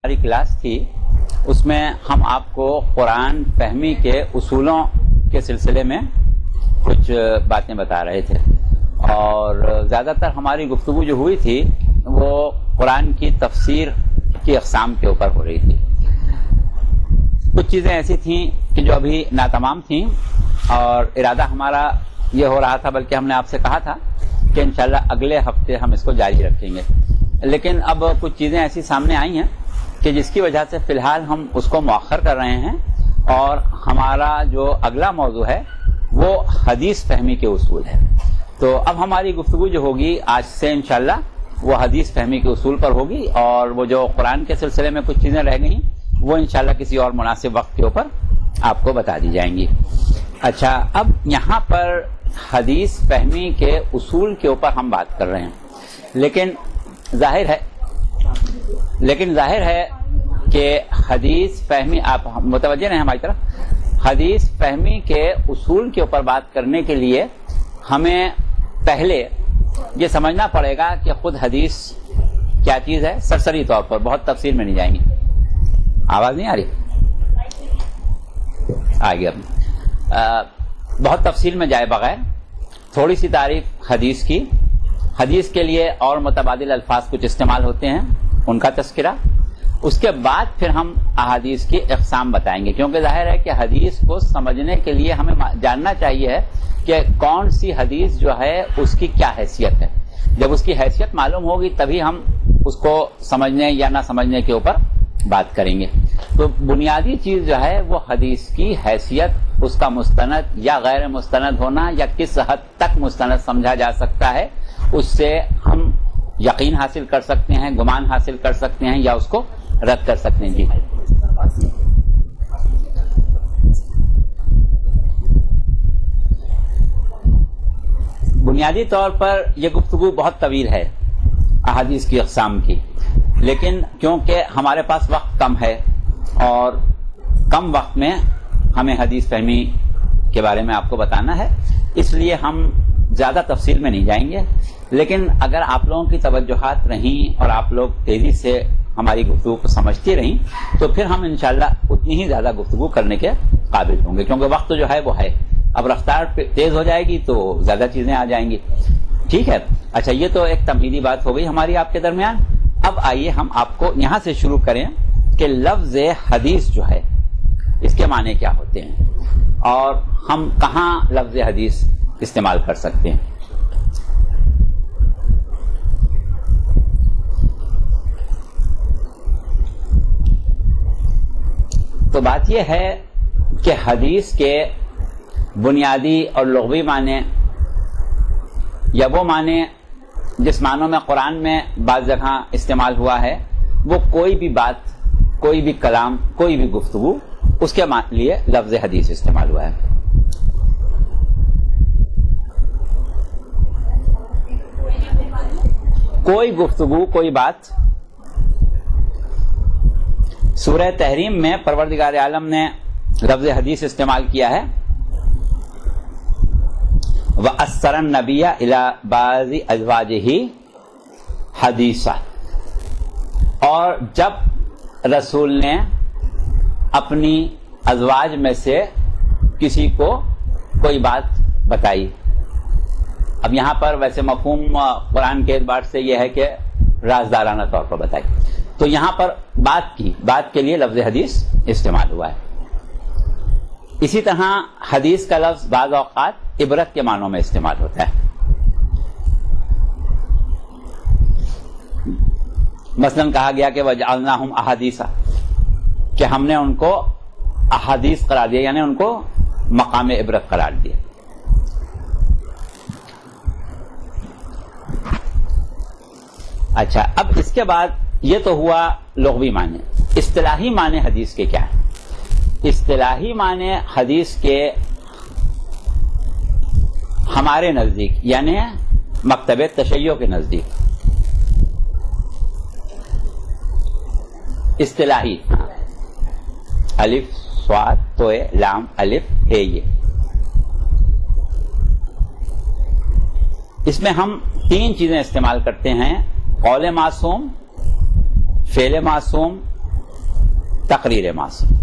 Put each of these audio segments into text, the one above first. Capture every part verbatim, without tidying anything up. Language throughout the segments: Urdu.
ہماری کلاس تھی اس میں ہم آپ کو قرآن فہمی کے اصولوں کے سلسلے میں کچھ باتیں بتا رہے تھے، اور زیادہ تر ہماری گفتگو جو ہوئی تھی وہ قرآن کی تفسیر کی اقسام کے اوپر ہو رہی تھی۔ کچھ چیزیں ایسی تھیں کہ جو ابھی ناتمام تھیں، اور ارادہ ہمارا یہ ہو رہا تھا، بلکہ ہم نے آپ سے کہا تھا کہ انشاءاللہ اگلے ہفتے ہم اس کو جاری رکھیں گے، لیکن اب کچھ چیزیں ایسی سامنے آئی ہیں کہ جس کی وجہ سے فی الحال ہم اس کو مؤخر کر رہے ہیں، اور ہمارا جو اگلا موضوع ہے وہ حدیث فہمی کے اصول ہے۔ تو اب ہماری گفتگو جو ہوگی آج سے انشاءاللہ وہ حدیث فہمی کے اصول پر ہوگی، اور وہ جو قرآن کے سلسلے میں کچھ چیزیں رہ گئیں وہ انشاءاللہ کسی اور مناسب وقت کے اوپر آپ کو بتا دی جائیں گی۔ اچھا، اب یہاں پر حدیث فہمی کے اصول کے اوپر ہم بات کر رہے ہیں، لیکن ظاہر ہے لیکن ظاہر ہے کہ حدیث فہمی، آپ متوجہ ہیں ہماری طرف، حدیث فہمی کے اصول کے اوپر بات کرنے کے لیے ہمیں پہلے یہ سمجھنا پڑے گا کہ خود حدیث کیا چیز ہے، سرسری طور پر، بہت تفصیل میں نہیں جائیں گے۔ آواز نہیں آ رہی؟ آ گیا۔ بہت تفصیل میں جائے بغیر تھوڑی سی تعریف حدیث کی، حدیث کے لیے اور متبادل الفاظ کچھ استعمال ہوتے ہیں، ان کا تذکرہ، اس کے بعد پھر ہم احادیث کی اقسام بتائیں گے، کیونکہ ظاہر ہے کہ حدیث کو سمجھنے کے لیے ہمیں جاننا چاہیے کہ کون سی حدیث جو ہے اس کی کیا حیثیت ہے۔ جب اس کی حیثیت معلوم ہوگی تبھی ہم اس کو سمجھنے یا نہ سمجھنے کے اوپر بات کریں گے۔ تو بنیادی چیز جو ہے وہ حدیث کی حیثیت، اس کا مستند یا غیر مستند ہونا، یا کس حد تک مستند سمجھا جا سکتا ہے، اس سے ہم یقین حاصل کر سکتے ہیں، گمان حاصل کر سکتے ہیں، یا اس کو رد کر سکتے ہیں۔ جی بنیادی طور پر یہ گفتگو بہت طویل ہے احادیث کی اقسام کی، لیکن کیونکہ ہمارے پاس وقت کم ہے اور کم وقت میں ہمیں حدیث فہمی کے بارے میں آپ کو بتانا ہے، اس لیے ہم زیادہ تفصیل میں نہیں جائیں گے، لیکن اگر آپ لوگوں کی توجہات رہیں اور آپ لوگ تیزی سے ہماری گفتگو کو سمجھتی رہیں تو پھر ہم انشاءاللہ اتنی ہی زیادہ گفتگو کرنے کے قابل ہوں گے، کیونکہ وقت جو ہے وہ ہے، اب رفتار تیز ہو جائے گی تو زیادہ چیزیں آ جائیں گی۔ ٹھیک ہے، اچھا، یہ تو ایک تمہیدی بات ہو گئی ہماری آپ کے درمیان۔ اب آئیے ہم آپ کو یہاں سے شروع کریں کہ لفظ حدیث جو ہے اس کے معنی کیا ہوتے ہیں، اور ہم کہاں لفظ حدیث استعمال کر سکتے ہیں۔ تو بات یہ ہے کہ حدیث کے بنیادی اور لغوی معنی، یا وہ معنی جس معنوں میں قرآن میں بعض جگہ استعمال ہوا ہے، وہ کوئی بھی بات، کوئی بھی کلام، کوئی بھی گفتگو، اس کے لیے لفظ حدیث استعمال ہوا ہے۔ کوئی گفتگو، کوئی بات۔ سورہ تحریم میں پروردگار عالم نے لفظ حدیث استعمال کیا ہے، وَأَسَّرَ النَّبِيَّ إِلَى بَعْضِ أَزْوَاجِهِ حَدِيثًا، اور جب رسول نے اپنی ازواج میں سے کسی کو کوئی بات بتائی۔ اب یہاں پر ویسے مفہوم قرآن کے اعتبار سے یہ ہے کہ رازدارانہ طور پر بتائی، تو یہاں پر بات کی، بات کے لیے لفظ حدیث استعمال ہوا ہے۔ اسی طرح حدیث کا لفظ بعض اوقات عبرت کے معنوں میں استعمال ہوتا ہے۔ مثلا کہا گیا کہ وَجَعَلْنَاهُمْ أَحَادِيثَ، کہ ہم نے ان کو احادیث قرار دیا، یعنی ان کو مقام عبرت قرار دیا۔ اچھا، اب اس کے بعد یہ تو ہوا لغوی معنی۔ اصطلاحی معنی حدیث کے کیا ہیں؟ اصطلاحی معنی حدیث کے ہمارے نزدیک، یعنی مکتب تشیع کے نزدیک، اصطلاحی، الف صاد توئے لام الف ہے، یہ اس میں ہم تین چیزیں استعمال کرتے ہیں: قول معصوم، فعل معصوم تقریر معصوم.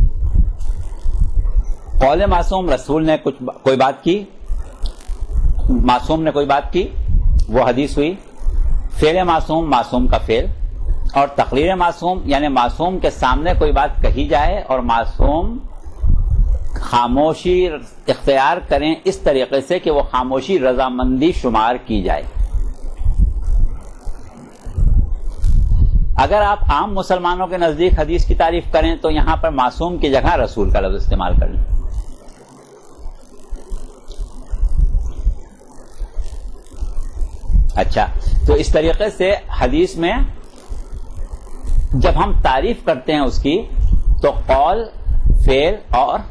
قول معصوم رسول نے کچھ کوئی بات کی, معصوم نے کوئی بات کی, وہ حدیث ہوئی. فعل معصوم معصوم کا فعل, اور تقریر معصوم یعنی معصوم کے سامنے کوئی بات کہی جائے اور معصوم خاموشی اختیار کریں اس طریقے سے کہ وہ خاموشی رضامندی شمار کی جائے. اگر آپ عام مسلمانوں کے نزدیک حدیث کی تعریف کریں تو یہاں پر معصوم کی جگہ رسول کا لفظ استعمال کر لیں. اچھا, تو اس طریقے سے حدیث میں جب ہم تعریف کرتے ہیں اس کی تو قول, فعل اور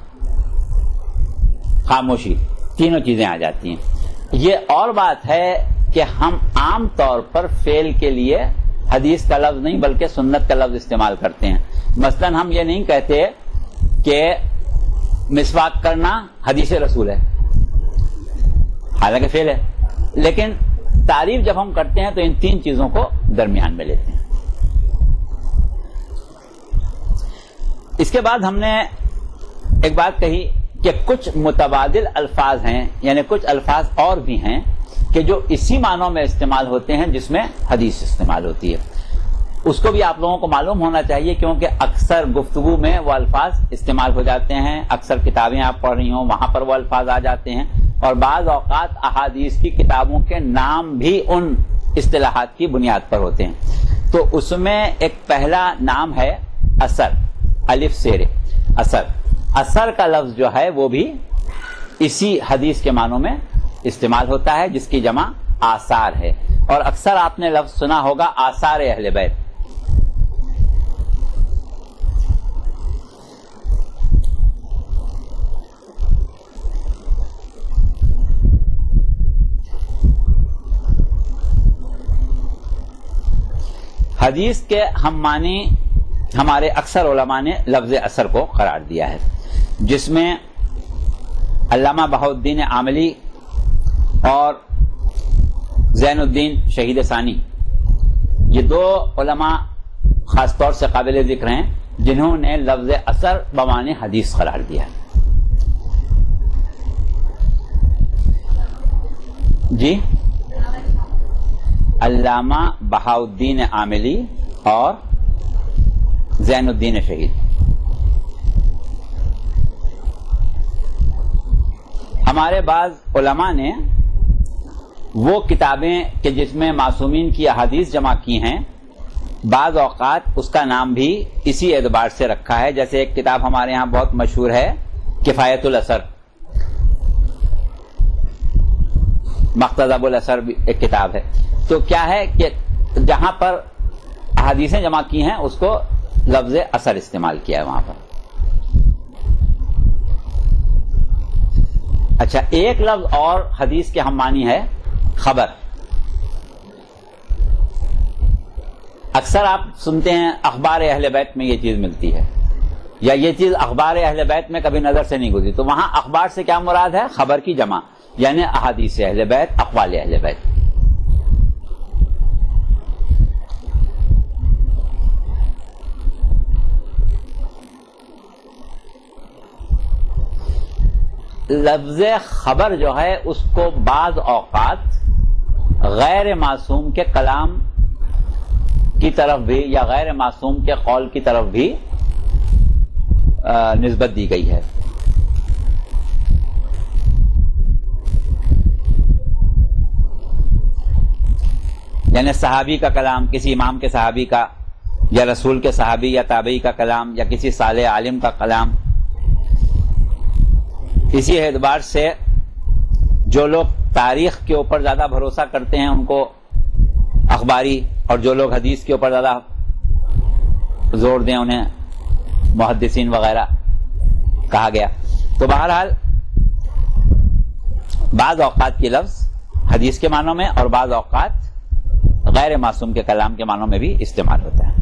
خاموشی تینوں چیزیں آ جاتی ہیں. یہ اور بات ہے کہ ہم عام طور پر فعل کے لیے حدیث کا لفظ نہیں بلکہ سنت کا لفظ استعمال کرتے ہیں. مثلا ہم یہ نہیں کہتے کہ مسواک کرنا حدیث رسول ہے, حالانکہ فعل ہے, لیکن تعریف جب ہم کرتے ہیں تو ان تین چیزوں کو درمیان میں لیتے ہیں. اس کے بعد ہم نے ایک بات کہی کہ کچھ متبادل الفاظ ہیں, یعنی کچھ الفاظ اور بھی ہیں کہ جو اسی معنوں میں استعمال ہوتے ہیں جس میں حدیث استعمال ہوتی ہے. اس کو بھی آپ لوگوں کو معلوم ہونا چاہیے کیونکہ اکثر گفتگو میں وہ الفاظ استعمال ہو جاتے ہیں, اکثر کتابیں آپ پڑھ رہی ہوں وہاں پر وہ الفاظ آ جاتے ہیں, اور بعض اوقات احادیث کی کتابوں کے نام بھی ان اصطلاحات کی بنیاد پر ہوتے ہیں. تو اس میں ایک پہلا نام ہے اثر, الف زیر اثر. اثر کا لفظ جو ہے وہ بھی اسی حدیث کے معنوں میں استعمال ہوتا ہے جس کی جمع آثار ہے, اور اکثر آپ نے لفظ سنا ہوگا آثار اہل بیت. حدیث کے ہم معنی ہمارے اکثر علماء نے لفظ اثر کو قرار دیا ہے, جس میں علامہ بہاؤالدین عاملی اور زین الدین شہید ثانی یہ دو علماء خاص طور سے قابل ذکر ہیں جنہوں نے لفظ اثر بمعنی حدیث قرار دیا ہے. جی, علامہ بہاؤالدین عاملی اور زین الدین شہید. ہمارے بعض علماء نے وہ کتابیں کہ جس میں معصومین کی احادیث جمع کی ہیں بعض اوقات اس کا نام بھی اسی اعتبار سے رکھا ہے. جیسے ایک کتاب ہمارے ہاں بہت مشہور ہے کفایت الاثر, مقتضب الاثر بھی ایک کتاب ہے. تو کیا ہے کہ جہاں پر احادیثیں جمع کی ہیں اس کو لفظ اثر استعمال کیا ہے وہاں پر. اچھا, ایک لفظ اور حدیث کے ہم معنی ہے خبر. اکثر آپ سنتے ہیں اخبار اہل بیت میں یہ چیز ملتی ہے, یا یہ چیز اخبار اہل بیت میں کبھی نظر سے نہیں گزری. تو وہاں اخبار سے کیا مراد ہے؟ خبر کی جمع, یعنی احادیث اہل بیت, اقوال اہل بیت. لفظ خبر جو ہے اس کو بعض اوقات غیر معصوم کے کلام کی طرف بھی یا غیر معصوم کے قول کی طرف بھی نسبت دی گئی ہے. یعنی صحابی کا کلام, کسی امام کے صحابی کا, یا رسول کے صحابی یا تابعی کا کلام, یا کسی صالح عالم کا کلام. اسی اعتبار سے جو لوگ تاریخ کے اوپر زیادہ بھروسہ کرتے ہیں ان کو اخباری, اور جو لوگ حدیث کے اوپر زیادہ زور دیں انہیں محدثین وغیرہ کہا گیا. تو بہرحال بعض اوقات کی لفظ حدیث کے معنوں میں اور بعض اوقات غیر معصوم کے کلام کے معنوں میں بھی استعمال ہوتا ہے.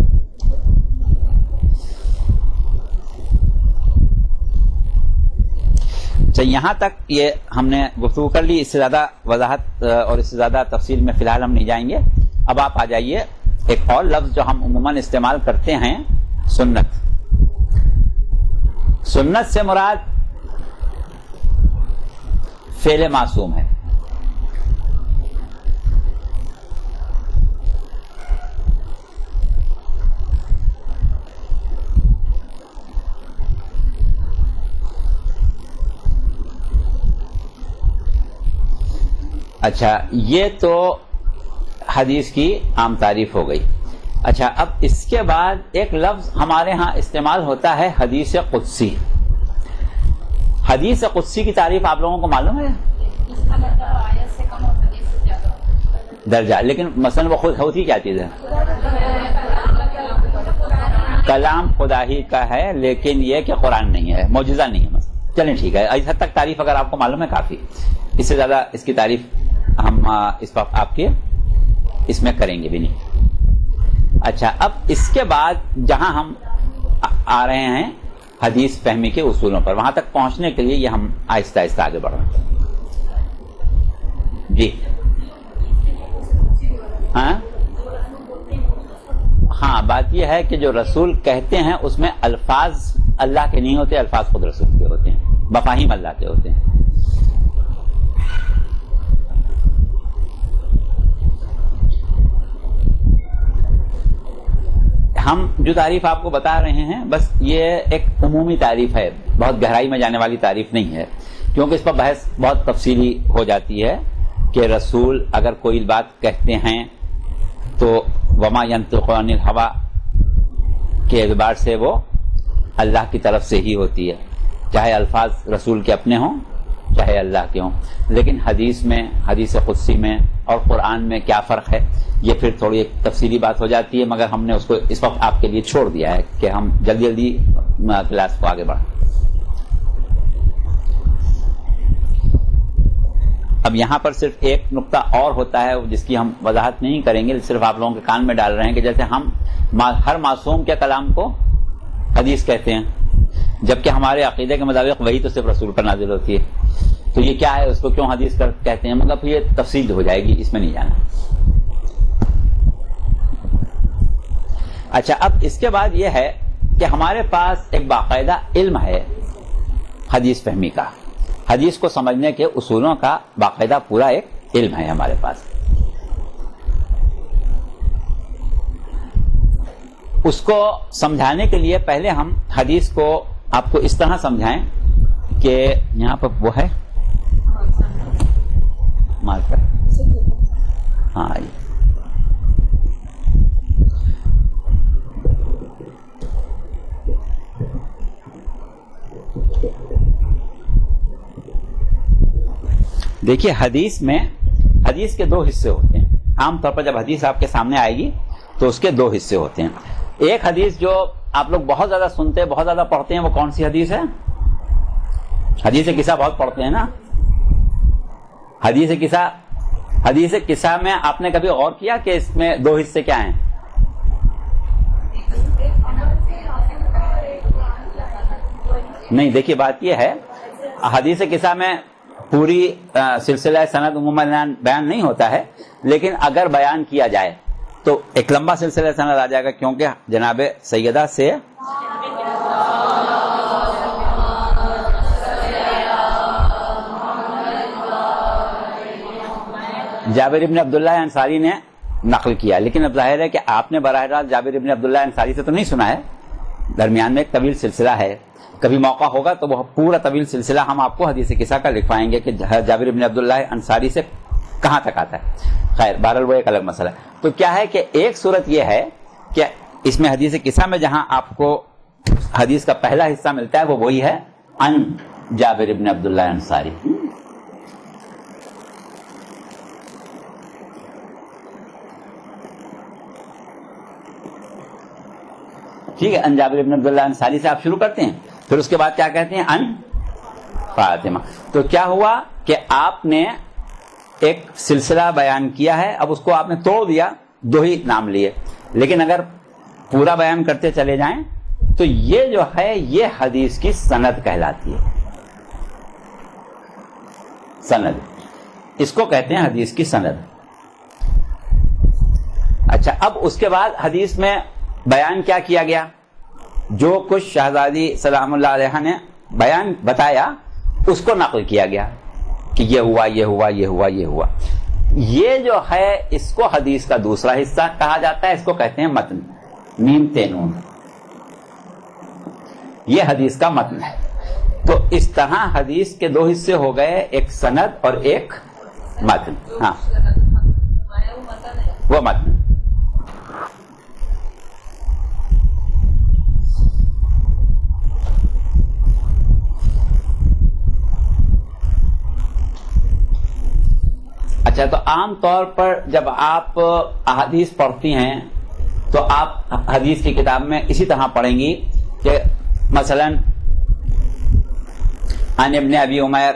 اچھا, یہاں تک یہ ہم نے گفتگو کر لی. اس سے زیادہ وضاحت اور اس سے زیادہ تفصیل میں فی الحال ہم نہیں جائیں گے. اب آپ آ جائیے ایک اور لفظ جو ہم عموماً استعمال کرتے ہیں, سنت. سنت سے مراد فعل معصوم ہے. اچھا یہ تو حدیث کی عام تعریف ہو گئی. اچھا اب اس کے بعد ایک لفظ ہمارے ہاں استعمال ہوتا ہے حدیث قدسی. حدیث قدسی کی تعریف آپ لوگوں کو معلوم ہے؟ درجہ. لیکن مثلا وہ خود ہوتی کیا چیز ہے؟ کلام خدا ہی کا ہے، لیکن یہ کہ قرآن نہیں ہے، معجزہ نہیں ہے. مثلا چلیں ٹھیک ہے، اس حد تک تعریف اگر آپ کو معلوم ہے کافی. اس سے زیادہ اس کی تعریف ہم اس وقت آپ کے اس میں کریں گے بھی نہیں. اچھا اب اس کے بعد جہاں ہم آ رہے ہیں حدیث فہمی کے اصولوں پر، وہاں تک پہنچنے کے لیے یہ ہم آہستہ آہستہ آگے بڑھ رہے ہیں. جی ہاں ہاں بات یہ ہے کہ جو رسول کہتے ہیں اس میں الفاظ اللہ کے نہیں ہوتے، الفاظ خود رسول کے ہوتے ہیں، مفاہیم اللہ کے ہوتے ہیں. ہم جو تعریف آپ کو بتا رہے ہیں بس یہ ایک عمومی تعریف ہے، بہت گہرائی میں جانے والی تعریف نہیں ہے، کیونکہ اس پر بحث بہت تفصیلی ہو جاتی ہے کہ رسول اگر کوئی بات کہتے ہیں تو وما ينطق عن الهوى کے اعتبار سے وہ اللہ کی طرف سے ہی ہوتی ہے، چاہے الفاظ رسول کے اپنے ہوں چاہے اللہ کے ہوں. لیکن حدیث میں، حدیث قدسی میں اور قرآن میں کیا فرق ہے یہ پھر تھوڑی ایک تفصیلی بات ہو جاتی ہے، مگر ہم نے اس کو اس وقت آپ کے لیے چھوڑ دیا ہے کہ ہم جلدی جلدی کلاس کو آگے بڑھیں. اب یہاں پر صرف ایک نقطہ اور ہوتا ہے جس کی ہم وضاحت نہیں کریں گے، صرف آپ لوگوں کے کان میں ڈال رہے ہیں کہ جیسے ہم ہر معصوم کے کلام کو حدیث کہتے ہیں، جبکہ ہمارے عقیدے کے مطابق وہی تو صرف رسول پر نازل ہوتی ہے. تو یہ کیا ہے، اس کو کیوں حدیث کہتے ہیں، مگر پھر یہ تفصیل ہو جائے گی، اس میں نہیں جانا. اچھا اب اس کے بعد یہ ہے کہ ہمارے پاس ایک باقاعدہ علم ہے حدیث فہمی کا، حدیث کو سمجھنے کے اصولوں کا باقاعدہ پورا ایک علم ہے ہمارے پاس. اس کو سمجھانے کے لیے پہلے ہم حدیث کو آپ کو اس طرح سمجھائیں کہ یہاں پر وہ ہے مارکر، ہاں دیکھیے حدیث میں حدیث کے دو حصے ہوتے ہیں. عام طور پر جب حدیث آپ کے سامنے آئے گی تو اس کے دو حصے ہوتے ہیں. ایک حدیث جو آپ لوگ بہت زیادہ سنتے ہیں، بہت زیادہ پڑھتے ہیں، وہ کون سی حدیث ہے؟ حدیث قصہ بہت پڑھتے ہیں نا. حدیث قصہ حدیث قصہ میں آپ نے کبھی غور کیا کہ اس میں دو حصے کیا ہیں؟ نہیں، دیکھیے بات یہ ہے حدیث قصہ میں پوری سلسلہ سند عموماً بیان نہیں ہوتا ہے، لیکن اگر بیان کیا جائے تو ایک لمبا سلسلہ سند آ جائے گا، کیونکہ جناب سیدہ سے جابر ابن عبداللہ انصاری نے نقل کیا. لیکن اب ظاہر ہے کہ آپ نے براہ راست جابر ابن عبداللہ انصاری سے تو نہیں سنا ہے، درمیان میں ایک طویل سلسلہ ہے. کبھی موقع ہوگا تو وہ پورا طویل سلسلہ ہم آپ کو حدیث قصہ کا لکھوائیں گے کہ جابر ابن عبداللہ انصاری سے کہاں تک آتا ہے. خیر بہرحال وہ ایک الگ مسئلہ ہے. تو کیا ہے کہ ایک صورت یہ ہے کہ اس میں حدیث قصہ میں جہاں آپ کو حدیث کا پہلا حصہ ملتا ہے وہ وہی ہے ان جابر ابن عبداللہ انصاری. ٹھیک ہے، ان جابر ابن عبداللہ انصاری سے آپ شروع کرتے ہیں، پھر اس کے بعد کیا کہتے ہیں؟ ان فاطمہ. تو کیا ہوا کہ آپ نے ایک سلسلہ بیان کیا ہے، اب اس کو آپ نے توڑ دیا، دو ہی نام لیے. لیکن اگر پورا بیان کرتے چلے جائیں تو یہ جو ہے یہ حدیث کی سند کہلاتی ہے. سند اس کو کہتے ہیں حدیث کی سند. اچھا اب اس کے بعد حدیث میں بیان کیا کیا گیا؟ جو کچھ شہزادی سلام اللہ علیہ نے بیان بتایا اس کو نقل کیا گیا کہ یہ ہوا یہ ہوا یہ ہوا یہ ہوا. یہ جو ہے اس کو حدیث کا دوسرا حصہ کہا جاتا ہے. اس کو کہتے ہیں متن. میم تینون یہ حدیث کا متن ہے. تو اس طرح حدیث کے دو حصے ہو گئے, ایک سند اور ایک متن. ہاں وہ متن. اچھا, تو عام طور پر جب آپ احادیث پڑھتی ہیں تو آپ حدیث کی کتاب میں اسی طرح پڑھیں گی کہ مثلا عن ابن ابی عمیر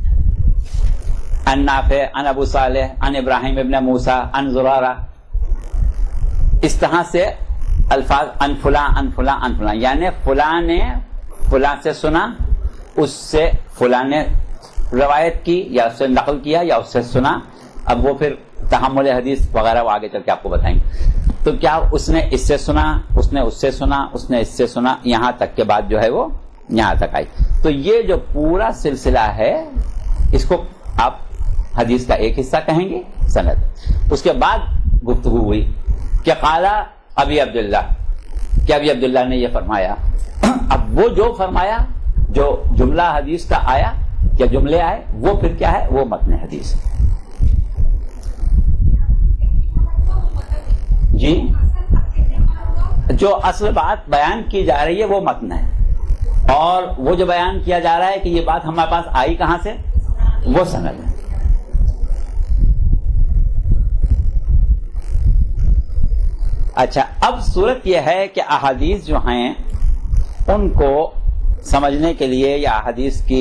عن نافع عن ابو صالح عن ابراہیم ابن موسیٰ عن زرارہ, اس طرح سے الفاظ عن فلاں عن فلاں عن فلاں, یعنی فلاں نے فلاں سے سنا, اس سے فلاں نے روایت کی یا اس سے نقل کیا یا اس سے سنا. اب وہ پھر تحمل حدیث وغیرہ وہ آگے چل کے آپ کو بتائیں گے. تو کیا اس نے اس سے سنا, اس نے اس سے سنا, اس نے اس سے سنا, یہاں تک کے بعد جو ہے وہ یہاں تک آئی. تو یہ جو پورا سلسلہ ہے اس کو آپ حدیث کا ایک حصہ کہیں گے سند. اس کے بعد گفتگو ہوئی کہ قال ابی عبداللہ, کہ ابی عبداللہ نے یہ فرمایا. اب وہ جو فرمایا, جو جملہ حدیث کا آیا یا جملے آئے, وہ پھر کیا ہے, وہ متن حدیث. جی, جو اصل بات بیان کی جا رہی ہے وہ متن ہے, اور وہ جو بیان کیا جا رہا ہے کہ یہ بات ہمارے پاس آئی کہاں سے, وہ سند ہے. اچھا, اب صورت یہ ہے کہ احادیث جو ہیں ان کو سمجھنے کے لیے یا احادیث کی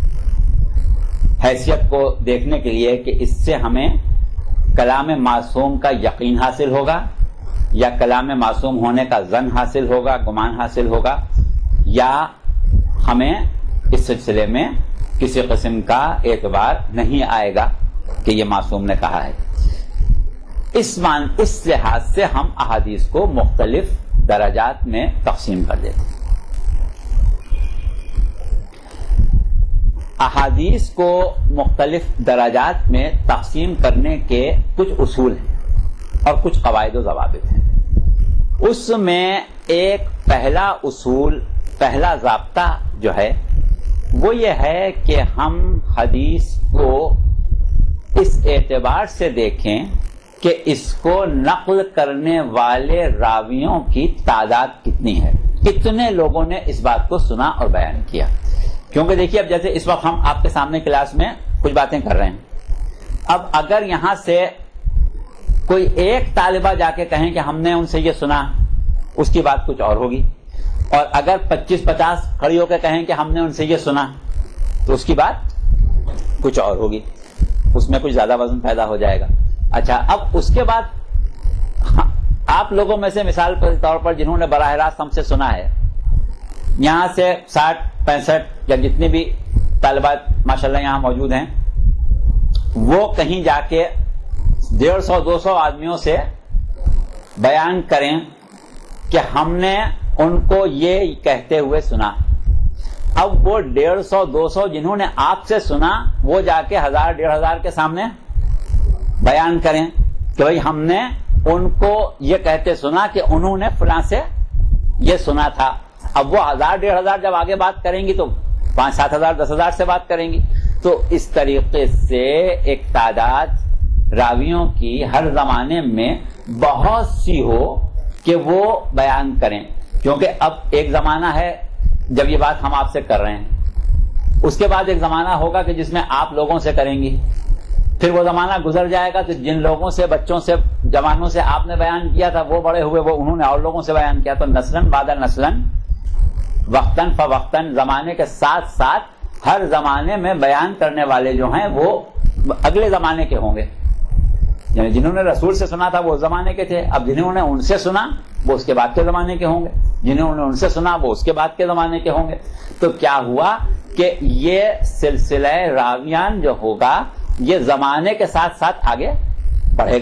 حیثیت کو دیکھنے کے لیے کہ اس سے ہمیں کلام معصوم کا یقین حاصل ہوگا یا کلام معصوم ہونے کا ظن حاصل ہوگا, گمان حاصل ہوگا, یا ہمیں اس سلسلے میں کسی قسم کا اعتبار نہیں آئے گا کہ یہ معصوم نے کہا ہے. اس مان اس لحاظ سے ہم احادیث کو مختلف درجات میں تقسیم کر دیتے ہیں. احادیث کو مختلف درجات میں تقسیم کرنے کے کچھ اصول ہیں اور کچھ قواعد و ضوابط ہیں. اس میں ایک پہلا اصول, پہلا ضابطہ جو ہے وہ یہ ہے کہ ہم حدیث کو اس اعتبار سے دیکھیں کہ اس کو نقل کرنے والے راویوں کی تعداد کتنی ہے, کتنے لوگوں نے اس بات کو سنا اور بیان کیا. کیونکہ دیکھیے, اب جیسے اس وقت ہم آپ کے سامنے کلاس میں کچھ باتیں کر رہے ہیں. اب اگر یہاں سے کوئی ایک طالبہ جا کے کہیں کہ ہم نے ان سے یہ سنا, اس کی بات کچھ اور ہوگی. اور اگر پچیس پچاس کھڑی ہو کے کہیں کہ ہم نے ان سے یہ سنا, تو اس کی بات کچھ اور ہوگی. اس میں کچھ زیادہ وزن پیدا ہو جائے گا. اچھا, اب اس کے بعد آپ لوگوں میں سے مثال کے طور پر جنہوں نے براہ راست ہم سے سنا ہے, یہاں سے ساٹھ پینسٹھ یا جتنی بھی طالبات ماشاءاللہ یہاں موجود ہیں, وہ کہیں جا کے ڈیڑھ سو دو سو آدمیوں سے بیان کریں کہ ہم نے ان کو یہ کہتے ہوئے سنا. اب وہ ڈیڑھ سو دو سو جنہوں نے آپ سے سنا, وہ جا کے ہزار ڈیڑھ ہزار کے سامنے بیان کریں کہ بھائی ہم نے ان کو یہ کہتے سنا کہ انہوں نے فلاں سے یہ سنا تھا. اب وہ ہزار ڈیڑھ ہزار جب آگے بات کریں گی تو پانچ سات ہزار دس ہزار سے بات کریں گی. تو اس طریقے سے ایک تعداد راویوں کی ہر زمانے میں بہت سی ہو کہ وہ بیان کریں. کیونکہ اب ایک زمانہ ہے جب یہ بات ہم آپ سے کر رہے ہیں, اس کے بعد ایک زمانہ ہوگا کہ جس میں آپ لوگوں سے کریں گی, پھر وہ زمانہ گزر جائے گا تو جن لوگوں سے, بچوں سے, جوانوں سے آپ نے بیان کیا تھا وہ بڑے ہوئے, وہ انہوں نے اور لوگوں سے بیان کیا. تو نسلاً بعد نسلاً, وقتاً فوقتاً, زمانے کے ساتھ ساتھ ہر زمانے میں بیان کرنے والے جو ہیں وہ اگلے زمانے کے ہوں گے. یعنی جنہوں نے رسول سے سنا تھا وہ اس زمانے کے تھے, اب جنہوں نے ان سے سنا وہ اس کے بعد کے زمانے کے ہوں گے, جنہوں نے ان سے سنا وہ اس کے بعد کے زمانے کے ہوں گے. تو کیا ہوا کہ یہ سلسلہ راویان جو ہوگا یہ زمانے کے ساتھ ساتھ آگے بڑھے گا.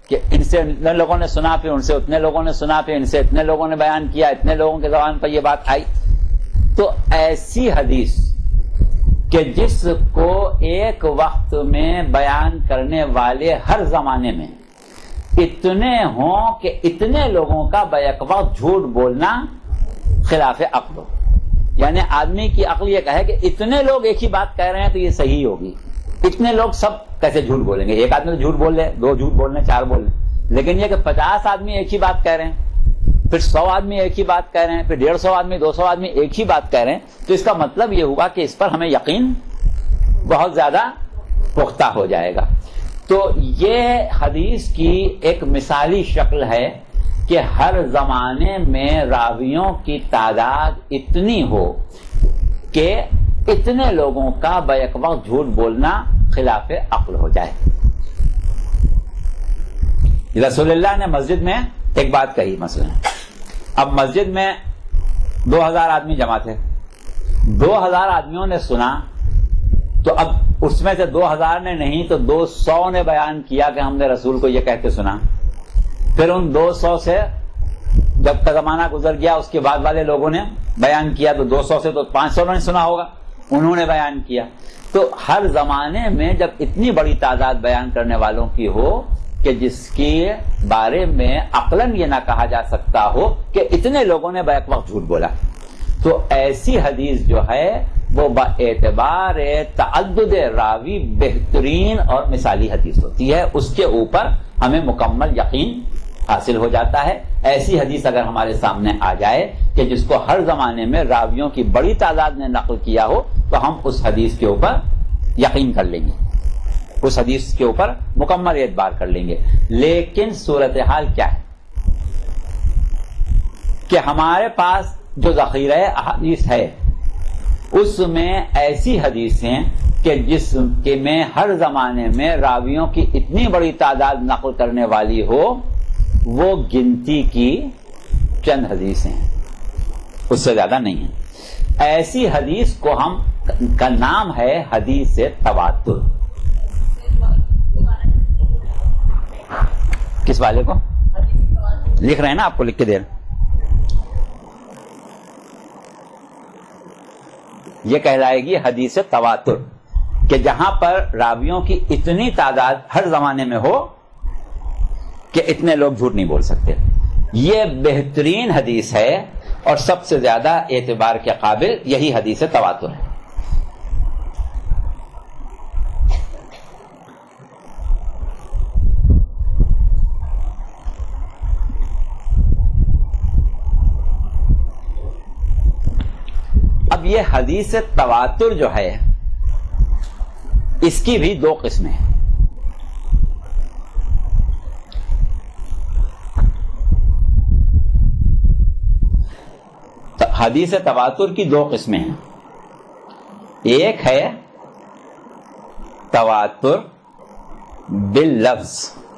کہ ان سے اتنے لوگوں نے سنا، پھر ان سے اتنے لوگوں نے سنا، پھر ان سے اتنے لوگوں نے بیان کیا، اتنے لوگوں کے زبان پر یہ بات آئی. تو ایسی حدیث کہ جس کو ایک وقت میں بیان کرنے والے ہر زمانے میں اتنے ہوں کہ اتنے لوگوں کا بیک وقت جھوٹ بولنا خلاف عقل ہو. یعنی آدمی کی عقل یہ کہے کہ اتنے لوگ ایک ہی بات کہہ رہے ہیں تو یہ صحیح ہوگی، اتنے لوگ سب کیسے جھوٹ بولیں گے؟ ایک آدمی تو جھوٹ بول لے، دو جھوٹ بول لیں، چار بول لیں، لیکن یہ کہ پچاس آدمی ایک ہی بات کہہ رہے ہیں، پھر سو آدمی ایک ہی بات کہہ رہے ہیں، پھر ڈیڑھ سو آدمی دو سو آدمی ایک ہی بات کہہ رہے ہیں، تو اس کا مطلب یہ ہوا کہ اس پر ہمیں یقین بہت زیادہ پختہ ہو جائے گا. تو یہ حدیث کی ایک مثالی شکل ہے کہ ہر زمانے میں راویوں کی تعداد اتنی ہو کہ اتنے لوگوں کا بیک وقت جھوٹ بولنا خلاف عقل ہو جائے. رسول اللہ نے مسجد میں ایک بات کہی، مثلا اب مسجد میں دو ہزار آدمی جمع تھے، دو ہزار آدمیوں نے سنا، تو اب اس میں سے دو ہزار نے نہیں تو دو سو نے بیان کیا کہ ہم نے رسول کو یہ کہہ کے سنا. پھر ان دو سو سے جب کا زمانہ گزر گیا اس کے بعد والے لوگوں نے بیان کیا، تو دو سو سے تو پانچ سو نے سنا ہوگا، انہوں نے بیان کیا. تو ہر زمانے میں جب اتنی بڑی تعداد بیان کرنے والوں کی ہو کہ جس کے بارے میں عقلاً یہ نہ کہا جا سکتا ہو کہ اتنے لوگوں نے بیک وقت جھوٹ بولا، تو ایسی حدیث جو ہے وہ با اعتبار تعدد راوی بہترین اور مثالی حدیث ہوتی ہے. اس کے اوپر ہمیں مکمل یقین حاصل ہو جاتا ہے. ایسی حدیث اگر ہمارے سامنے آ جائے کہ جس کو ہر زمانے میں راویوں کی بڑی تعداد نے نقل کیا ہو تو ہم اس حدیث کے اوپر یقین کر لیں گے، اس حدیث کے اوپر مکمل اعتبار کر لیں گے. لیکن صورتحال کیا ہے کہ ہمارے پاس جو ذخیرہ احادیث ہے اس میں ایسی حدیثیں کہ جس کے میں ہر زمانے میں راویوں کی اتنی بڑی تعداد نقل کرنے والی ہو وہ گنتی کی چند حدیثیں ہیں، اس سے زیادہ نہیں ہیں. ایسی حدیث کو ہم کا نام ہے حدیث تواتر. کس والے کو لکھ رہے ہیں نا؟ آپ کو لکھ کے دے رہے. یہ کہلائے گی حدیث تواتر کہ جہاں پر راویوں کی اتنی تعداد ہر زمانے میں ہو کہ اتنے لوگ جھوٹ نہیں بول سکتے. یہ بہترین حدیث ہے اور سب سے زیادہ اعتبار کے قابل یہی حدیث تواتر ہے. اب یہ حدیث تواتر جو ہے اس کی بھی دو قسمیں ہیں. حدیث تواتر کی دو قسمیں ہیں. ایک ہے تواتر باللفظ،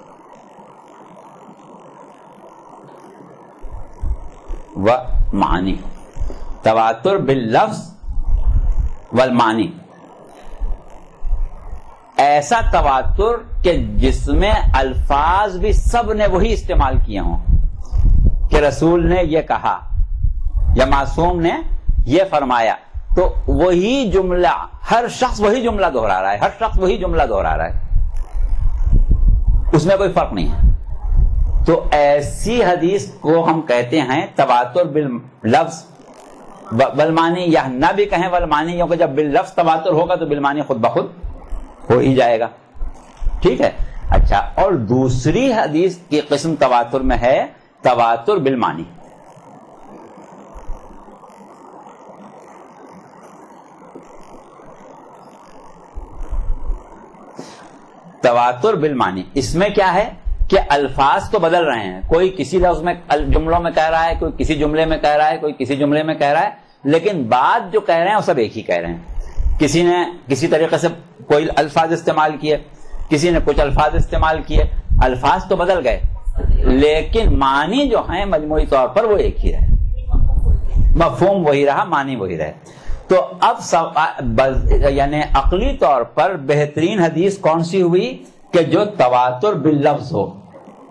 و معنی. تواتر باللفظ والمعنی، ایسا تواتر کہ جس میں الفاظ بھی سب نے وہی استعمال کیے ہوں کہ رسول نے یہ کہا یا معصوم نے یہ فرمایا، تو وہی جملہ ہر شخص وہی جملہ دہرا رہا ہے، ہر شخص وہی جملہ دہرا رہا ہے، اس میں کوئی فرق نہیں ہے. تو ایسی حدیث کو ہم کہتے ہیں تواتر باللفظ والمعنی، یا نہ بھی کہیں والمعنی، کیونکہ جب باللفظ تواتر ہوگا تو بالمعنی خود بخود ہو ہی جائے گا. ٹھیک ہے. اچھا، اور دوسری حدیث کی قسم تواتر میں ہے تواتر بالمعنی. تواتر بالمعنی، اس میں کیا ہے کہ الفاظ تو بدل رہے ہیں، کوئی کسی لفظ میں جملوں میں کہہ رہا ہے، کوئی کسی جملے میں کہہ رہا ہے، کوئی کسی جملے میں کہہ رہا ہے، لیکن بات جو کہہ رہے ہیں وہ سب ایک ہی کہہ رہے ہیں. کسی نے کسی طریقے سے کوئی الفاظ استعمال کیے، کسی نے کچھ الفاظ استعمال کیے، الفاظ تو بدل گئے لیکن معنی جو ہیں مجموعی طور پر وہ ایک ہی رہے، مفہوم وہی رہا، معنی وہی رہے. تو اب یعنی عقلی طور پر بہترین حدیث کون سی ہوئی کہ جو تواتر باللفظ ہو،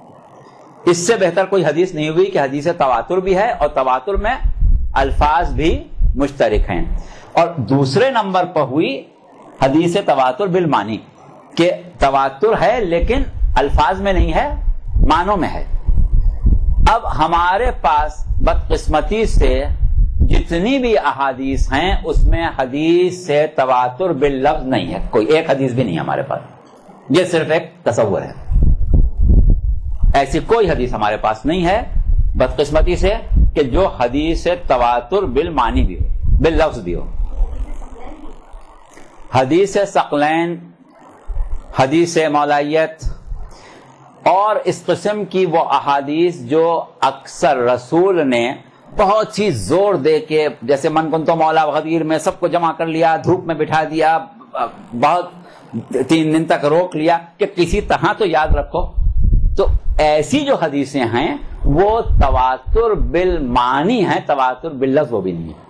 اس سے بہتر کوئی حدیث نہیں ہوئی کہ حدیث تواتر بھی ہے اور تواتر میں الفاظ بھی مشترک ہیں. اور دوسرے نمبر پر ہوئی حدیث تواتر بالمانی کہ تواتر ہے لیکن الفاظ میں نہیں ہے، معنوں میں ہے. اب ہمارے پاس بدقسمتی سے جتنی بھی احادیث ہیں اس میں حدیث سے تواتر باللفظ نہیں ہے، کوئی ایک حدیث بھی نہیں ہمارے پاس. یہ صرف ایک تصور ہے، ایسی کوئی حدیث ہمارے پاس نہیں ہے بدقسمتی سے کہ جو حدیث سے تواتر بالمانی بھی ہو، باللفظ بھی ہو. حدیث ثقلین، حدیث مولائیت اور اس قسم کی وہ احادیث جو اکثر رسول نے بہت ہی زور دے کے، جیسے من کنتو مولا غدیر میں سب کو جمع کر لیا، دھوپ میں بٹھا دیا، بہت تین دن تک روک لیا کہ کسی طرح تو یاد رکھو. تو ایسی جو حدیثیں ہیں وہ تواتر بالمانی ہیں، تواتر باللفظ وہ بھی نہیں ہے.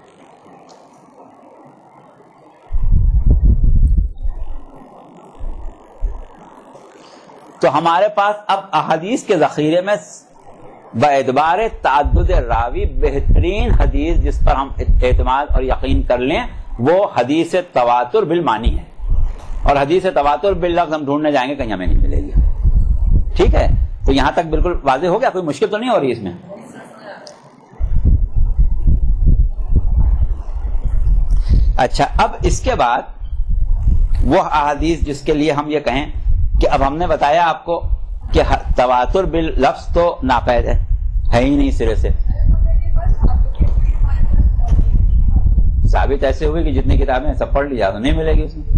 تو ہمارے پاس اب احادیث کے ذخیرے میں باعتبار تعدد راوی بہترین حدیث جس پر ہم اعتماد اور یقین کر لیں وہ حدیث تواتر بالمانی ہے. اور حدیث تواتر باللفظ ہم ڈھونڈنے جائیں گے کہیں ہمیں نہیں ملے گی. ٹھیک ہے، تو یہاں تک بالکل واضح ہو گیا، کوئی مشکل تو نہیں ہو رہی اس میں. اچھا، اب اس کے بعد وہ احادیث جس کے لیے ہم یہ کہیں کہ اب ہم نے بتایا آپ کو کہ تواتر باللفظ تو ناقید ہے، ہے ہی نہیں سرے سے. ثابت ایسے ہوئی کہ جتنی کتابیں سب پڑھ لی جا تو نہیں ملے گی اس میں.